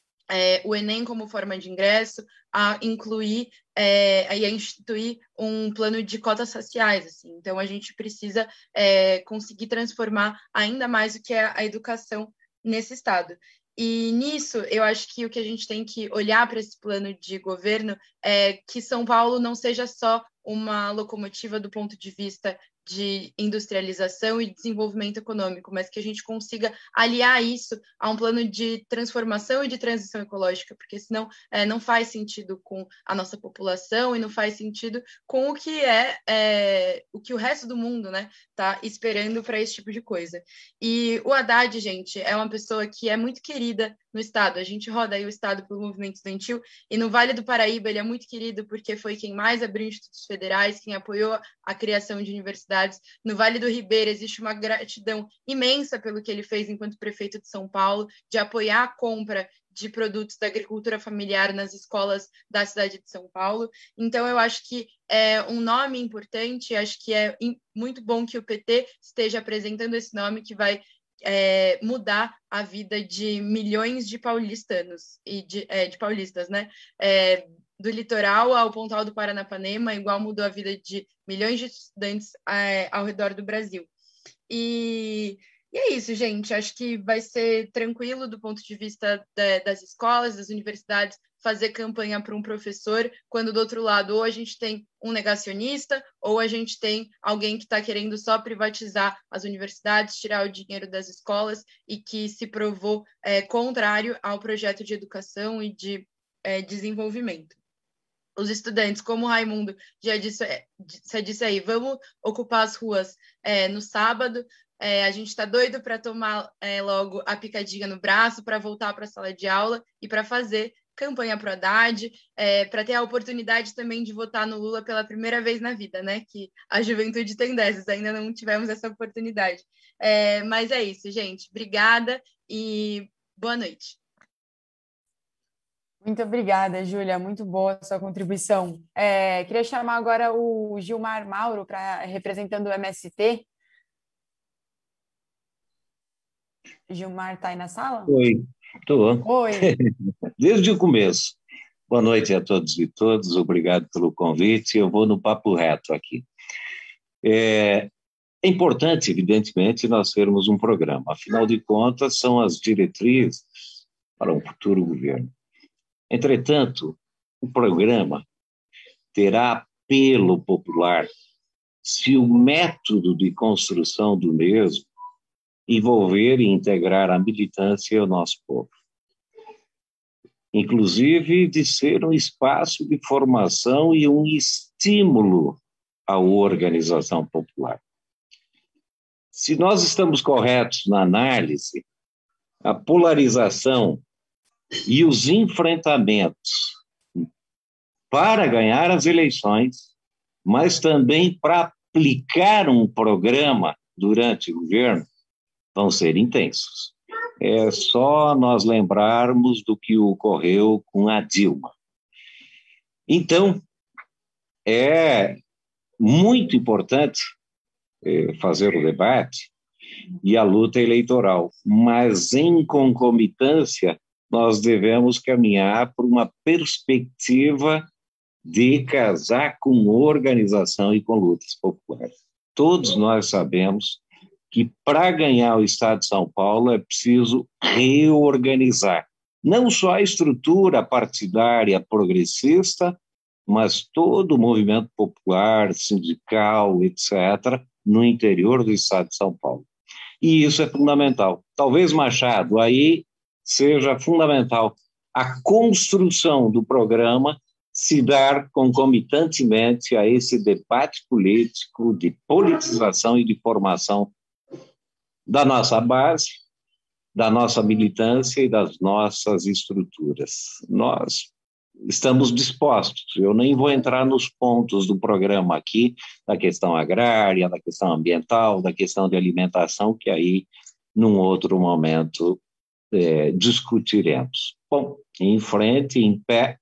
o Enem como forma de ingresso, a incluir e a instituir um plano de cotas raciais. Assim. Então, a gente precisa conseguir transformar ainda mais o que é a educação nesse estado. E nisso, eu acho que o que a gente tem que olhar para esse plano de governo é que São Paulo não seja só uma locomotiva do ponto de vista de industrialização e desenvolvimento econômico, mas que a gente consiga aliar isso a um plano de transformação e de transição ecológica, porque senão não faz sentido com a nossa população e não faz sentido com o que o que o resto do mundo, né, está esperando para esse tipo de coisa. E o Haddad, gente, é uma pessoa que é muito querida no Estado. A gente roda aí o Estado pelo movimento estudantil, e no Vale do Paraíba ele é muito querido porque foi quem mais abriu institutos federais, quem apoiou a criação de universidades. No Vale do Ribeira existe uma gratidão imensa pelo que ele fez enquanto prefeito de São Paulo, de apoiar a compra de produtos da agricultura familiar nas escolas da cidade de São Paulo. Então, eu acho que é um nome importante, acho que é muito bom que o PT esteja apresentando esse nome que vai mudar a vida de milhões de paulistanos e de paulistas, né? Do litoral ao Pontal do Paranapanema, igual mudou a vida de milhões de estudantes ao redor do Brasil. E é isso, gente. Acho que vai ser tranquilo do ponto de vista das escolas, das universidades, fazer campanha para um professor, quando do outro lado ou a gente tem um negacionista ou a gente tem alguém que está querendo só privatizar as universidades, tirar o dinheiro das escolas e que se provou contrário ao projeto de educação e de desenvolvimento. Os estudantes, como o Raimundo já disse aí, vamos ocupar as ruas no sábado. A gente está doido para tomar logo a picadinha no braço, para voltar para a sala de aula e para fazer campanha pro Haddad, para ter a oportunidade também de votar no Lula pela primeira vez na vida, né? Que a juventude tem dessas, ainda não tivemos essa oportunidade. Mas é isso, gente. Obrigada e boa noite. Muito obrigada, Júlia. Muito boa a sua contribuição. Queria chamar agora o Gilmar Mauro, representando o MST. Gilmar está aí na sala? Oi, estou. Oi. Desde o começo. Boa noite a todos e todas, obrigado pelo convite. Eu vou no papo reto aqui. É importante, evidentemente, nós termos um programa, afinal de contas, são as diretrizes para um futuro governo. Entretanto, o programa terá apelo popular se o método de construção do mesmo envolver e integrar a militância e o nosso povo. Inclusive de ser um espaço de formação e um estímulo à organização popular. Se nós estamos corretos na análise, a polarização e os enfrentamentos para ganhar as eleições, mas também para aplicar um programa durante o governo, vão ser intensos. É só nós lembrarmos do que ocorreu com a Dilma. Então, é muito importante fazer o debate e a luta eleitoral, mas em concomitância nós devemos caminhar por uma perspectiva de casar com organização e com lutas populares. Todos nós sabemos que para ganhar o Estado de São Paulo é preciso reorganizar, não só a estrutura partidária progressista, mas todo o movimento popular, sindical, etc., no interior do Estado de São Paulo. E isso é fundamental. Talvez, Machado, aí seja fundamental a construção do programa se dar concomitantemente a esse debate político de politização e de formação da nossa base, da nossa militância e das nossas estruturas. Nós estamos dispostos, eu nem vou entrar nos pontos do programa aqui, da questão agrária, da questão ambiental, da questão de alimentação, que aí, num outro momento, discutiremos. Bom, em frente, em pé,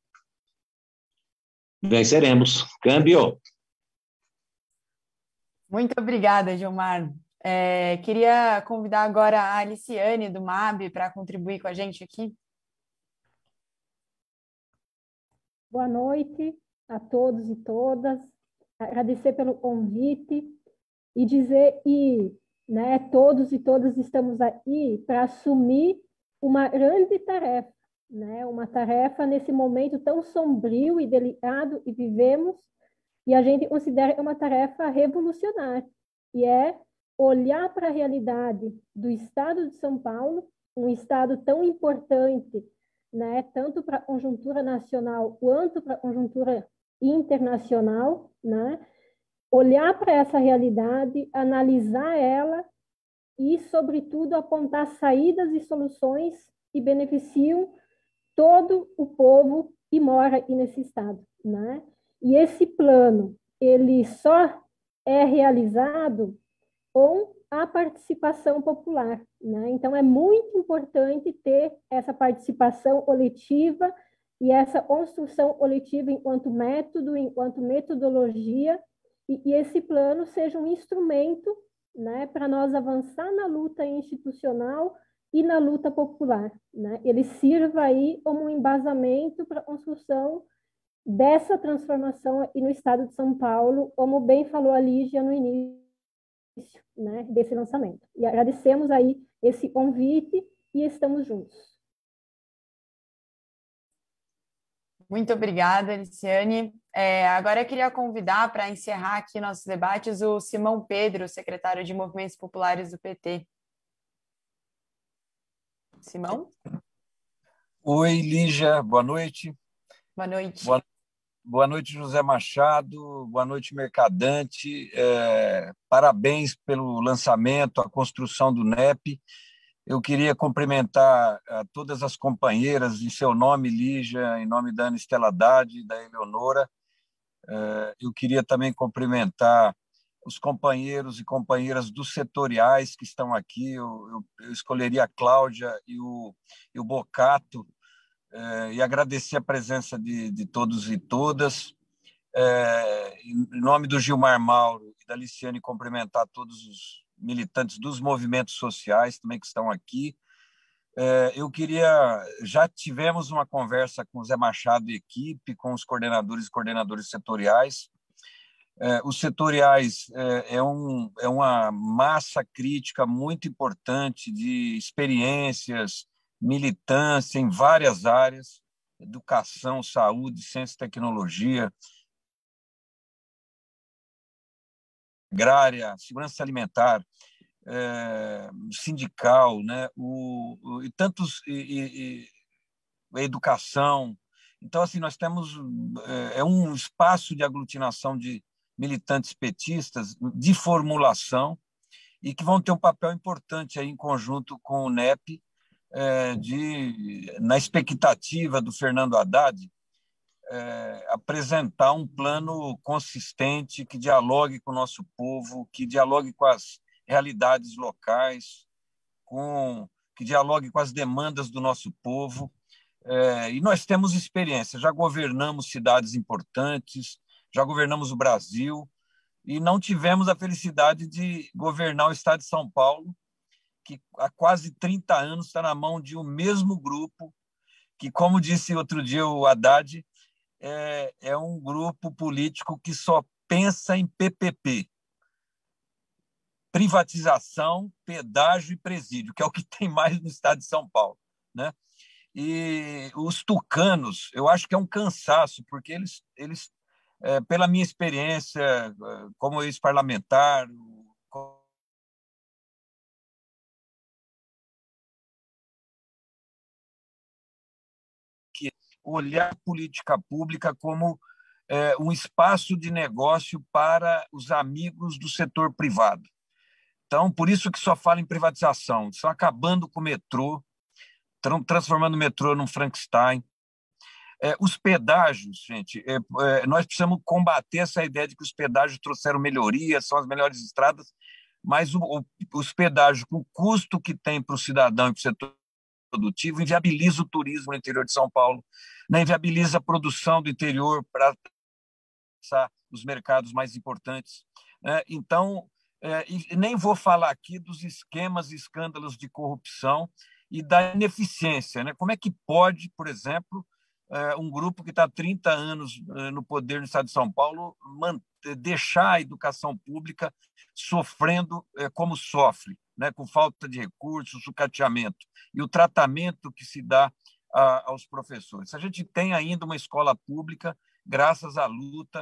venceremos. Câmbio! Muito obrigada, Gilmar. Queria convidar agora a Aliciane, do MAB, para contribuir com a gente aqui. Boa noite a todos e todas. Agradecer pelo convite e dizer que, né, todos e todas estamos aí para assumir uma grande tarefa, né, uma tarefa nesse momento tão sombrio e delicado que vivemos, e a gente considera uma tarefa revolucionária, e é olhar para a realidade do Estado de São Paulo, um Estado tão importante, né, tanto para a conjuntura nacional quanto para a conjuntura internacional, né, olhar para essa realidade, analisar ela e, sobretudo, apontar saídas e soluções que beneficiam todo o povo que mora aqui nesse estado, né? E esse plano, ele só é realizado com a participação popular, né? Então, é muito importante ter essa participação coletiva e essa construção coletiva enquanto método, enquanto metodologia, e esse plano seja um instrumento, né, para nós avançar na luta institucional e na luta popular, né? Ele sirva aí como um embasamento para a construção dessa transformação aqui no estado de São Paulo, como bem falou a Lígia no início, né, desse lançamento. E agradecemos aí esse convite e estamos juntos. Muito obrigada, Eliciane. Agora eu queria convidar para encerrar aqui nossos debates o Simão Pedro, secretário de Movimentos Populares do PT. Simão? Oi, Lígia, boa noite. Boa noite. Boa noite, José Machado, boa noite, Mercadante. Parabéns pelo lançamento, a construção do NEP. Eu queria cumprimentar a todas as companheiras, em seu nome, Lígia, em nome da Ana Estela Haddad e da Eleonora. Eu queria também cumprimentar os companheiros e companheiras dos setoriais que estão aqui. Eu escolheria a Cláudia e o Bocato, e agradecer a presença de todos e todas. Em nome do Gilmar Mauro e da Liciane, cumprimentar todos os militantes dos movimentos sociais também que estão aqui. Já tivemos uma conversa com o Zé Machado e equipe, com os coordenadores e coordenadores setoriais. Os setoriais é uma massa crítica muito importante de experiências, militância em várias áreas, educação, saúde, ciência e tecnologia, agrária, segurança alimentar, sindical, né? A educação. Então, assim, nós temos um espaço de aglutinação de militantes petistas, de formulação, e que vão ter um papel importante aí em conjunto com o NEP, na expectativa do Fernando Haddad apresentar um plano consistente que dialogue com o nosso povo, que dialogue com as realidades locais, que dialogue com as demandas do nosso povo. E nós temos experiência, já governamos cidades importantes, já governamos o Brasil, e não tivemos a felicidade de governar o estado de São Paulo, que há quase 30 anos está na mão de um mesmo grupo, que, como disse outro dia o Haddad, é um grupo político que só pensa em PPP. Privatização, pedágio e presídio, que é o que tem mais no estado de São Paulo, né? E os tucanos, eu acho que é um cansaço, porque eles pela minha experiência como ex-parlamentar, olhar a política pública como um espaço de negócio para os amigos do setor privado. Então, por isso que só fala em privatização. Estão acabando com o metrô, transformando o metrô num Frankenstein. Os pedágios, gente, nós precisamos combater essa ideia de que os pedágios trouxeram melhorias, são as melhores estradas, mas os pedágios, com o custo que tem para o cidadão e para o setor produtivo, inviabiliza o turismo no interior de São Paulo, né? Inviabiliza a produção do interior para os mercados mais importantes, né? Então, e nem vou falar aqui dos esquemas e escândalos de corrupção e da ineficiência, né? Como é que pode, por exemplo, um grupo que está há 30 anos no poder no estado de São Paulo deixar a educação pública sofrendo como sofre, né? Com falta de recursos, sucateamento, e o tratamento que se dá aos professores. A gente tem ainda uma escola pública, graças à luta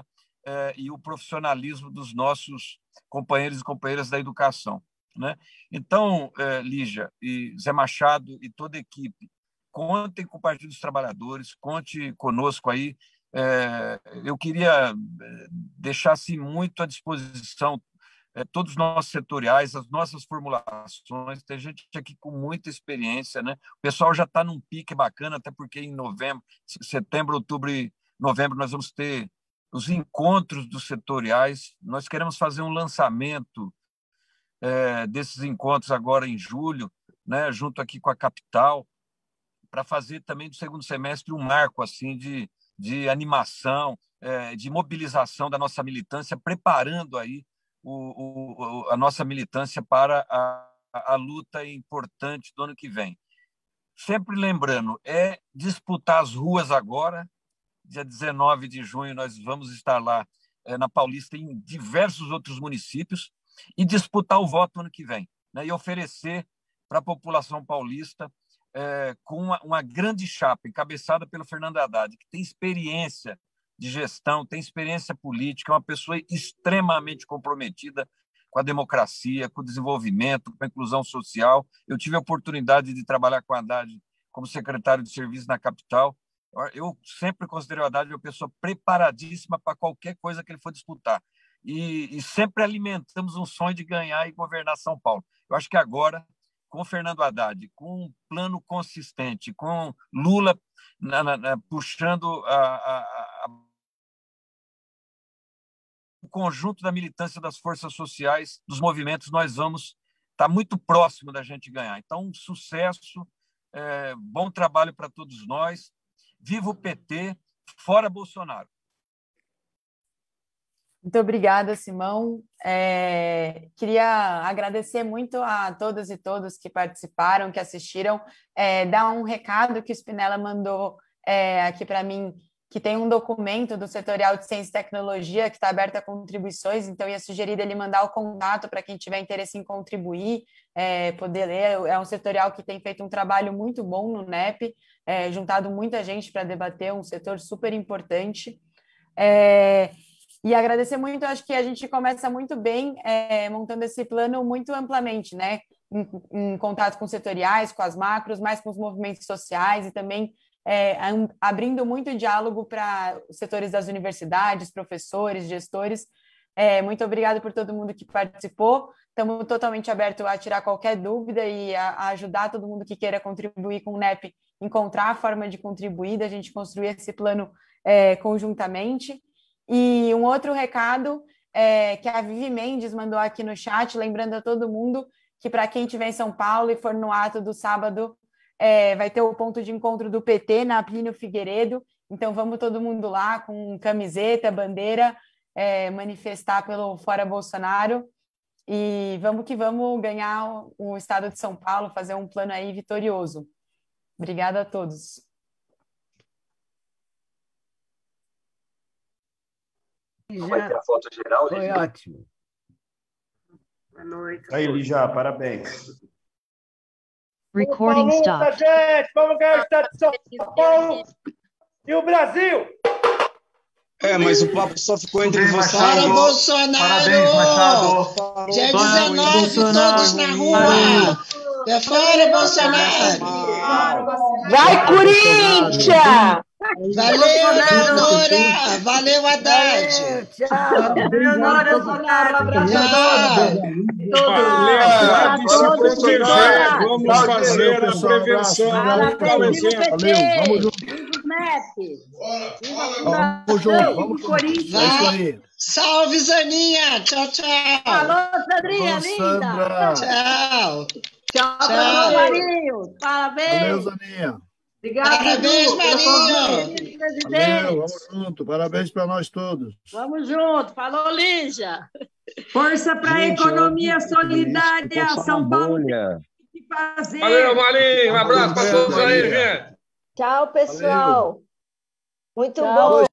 e o profissionalismo dos nossos companheiros e companheiras da educação, né? Então, Lígia e Zé Machado e toda a equipe, contem com o Partido dos Trabalhadores, conte conosco aí. Eu queria deixar assim, muito à disposição todos os nossos setoriais, as nossas formulações. Tem gente aqui com muita experiência, né? O pessoal já está num pique bacana, até porque em novembro, setembro, outubro e novembro nós vamos ter os encontros dos setoriais. Nós queremos fazer um lançamento desses encontros agora em julho, né? Junto aqui com a capital, para fazer também do segundo semestre um marco assim de animação, de mobilização da nossa militância, preparando aí a nossa militância para a luta importante do ano que vem. Sempre lembrando, disputar as ruas agora. Dia 19 de junho nós vamos estar lá na Paulista e em diversos outros municípios e disputar o voto ano que vem, né? E oferecer para a população paulista com uma grande chapa encabeçada pelo Fernando Haddad, que tem experiência de gestão, tem experiência política, é uma pessoa extremamente comprometida com a democracia, com o desenvolvimento, com a inclusão social. Eu tive a oportunidade de trabalhar com o Haddad como secretário de serviço na capital. Eu sempre considerei o Haddad uma pessoa preparadíssima para qualquer coisa que ele for disputar. E sempre alimentamos um sonho de ganhar e governar São Paulo. Eu acho que agora, com o Fernando Haddad, com um plano consistente, com Lula puxando o conjunto da militância das forças sociais, dos movimentos, nós vamos estar muito próximo da gente ganhar. Então, sucesso, bom trabalho para todos nós. Viva o PT, fora Bolsonaro. Muito obrigada, Simão. Queria agradecer muito a todas e todos que participaram, que assistiram. Dar um recado que o Spinella mandou aqui para mim, que tem um documento do Setorial de Ciência e Tecnologia que está aberto a contribuições, então eu ia sugerir ele mandar o contato para quem tiver interesse em contribuir, poder ler. É um setorial que tem feito um trabalho muito bom no NEP, juntado muita gente para debater um setor super importante. E agradecer muito, acho que a gente começa muito bem montando esse plano muito amplamente, né? Em contato com setoriais, com as macros, mais com os movimentos sociais e também abrindo muito diálogo para os setores das universidades, professores, gestores. Muito obrigada por todo mundo que participou. Estamos totalmente abertos a tirar qualquer dúvida e a ajudar todo mundo que queira contribuir com o NEP, encontrar a forma de contribuir, da gente construir esse plano conjuntamente. E um outro recado que a Vivi Mendes mandou aqui no chat, lembrando a todo mundo que para quem estiver em São Paulo e for no ato do sábado, vai ter o ponto de encontro do PT na Plínio Figueiredo, então vamos todo mundo lá com camiseta, bandeira, manifestar pelo Fora Bolsonaro e vamos que vamos ganhar o estado de São Paulo, fazer um plano aí vitorioso. Obrigada a todos. Vai ter a foto geral, Foi Lígia? ótimo. Boa noite. Aí, Lígia, parabéns. Recording stopped. Gente, vamos ganhar o estado de São Paulo e o Brasil! Mas o papo só ficou entre vocês. Fora Bolsonaro! Parabéns, Machado! Dia 19, todos na rua! Fora Bolsonaro! Vai, Corinthians! Valeu, Leonora! Valeu, Haddad! Tchau! Leonora Bolsonaro, Vamos fazer a prevenção. Valeu, vamos junto. Vamos junto, vamos Corinthians. Salve, Zaninha! Tchau, tchau! Alô, Sandrinha, linda! Tchau! Tchau, Marinho! Parabéns! Valeu, Zaninha! Obrigada, parabéns, Marinho! Valeu, vamos junto. Parabéns para nós todos. Vamos junto. Falou, Lígia. Força para a economia solidária. São Paulo tem que fazer. Valeu, Marinho. Um abraço para todos aí, gente. Tchau, pessoal. Muito Tchau. bom.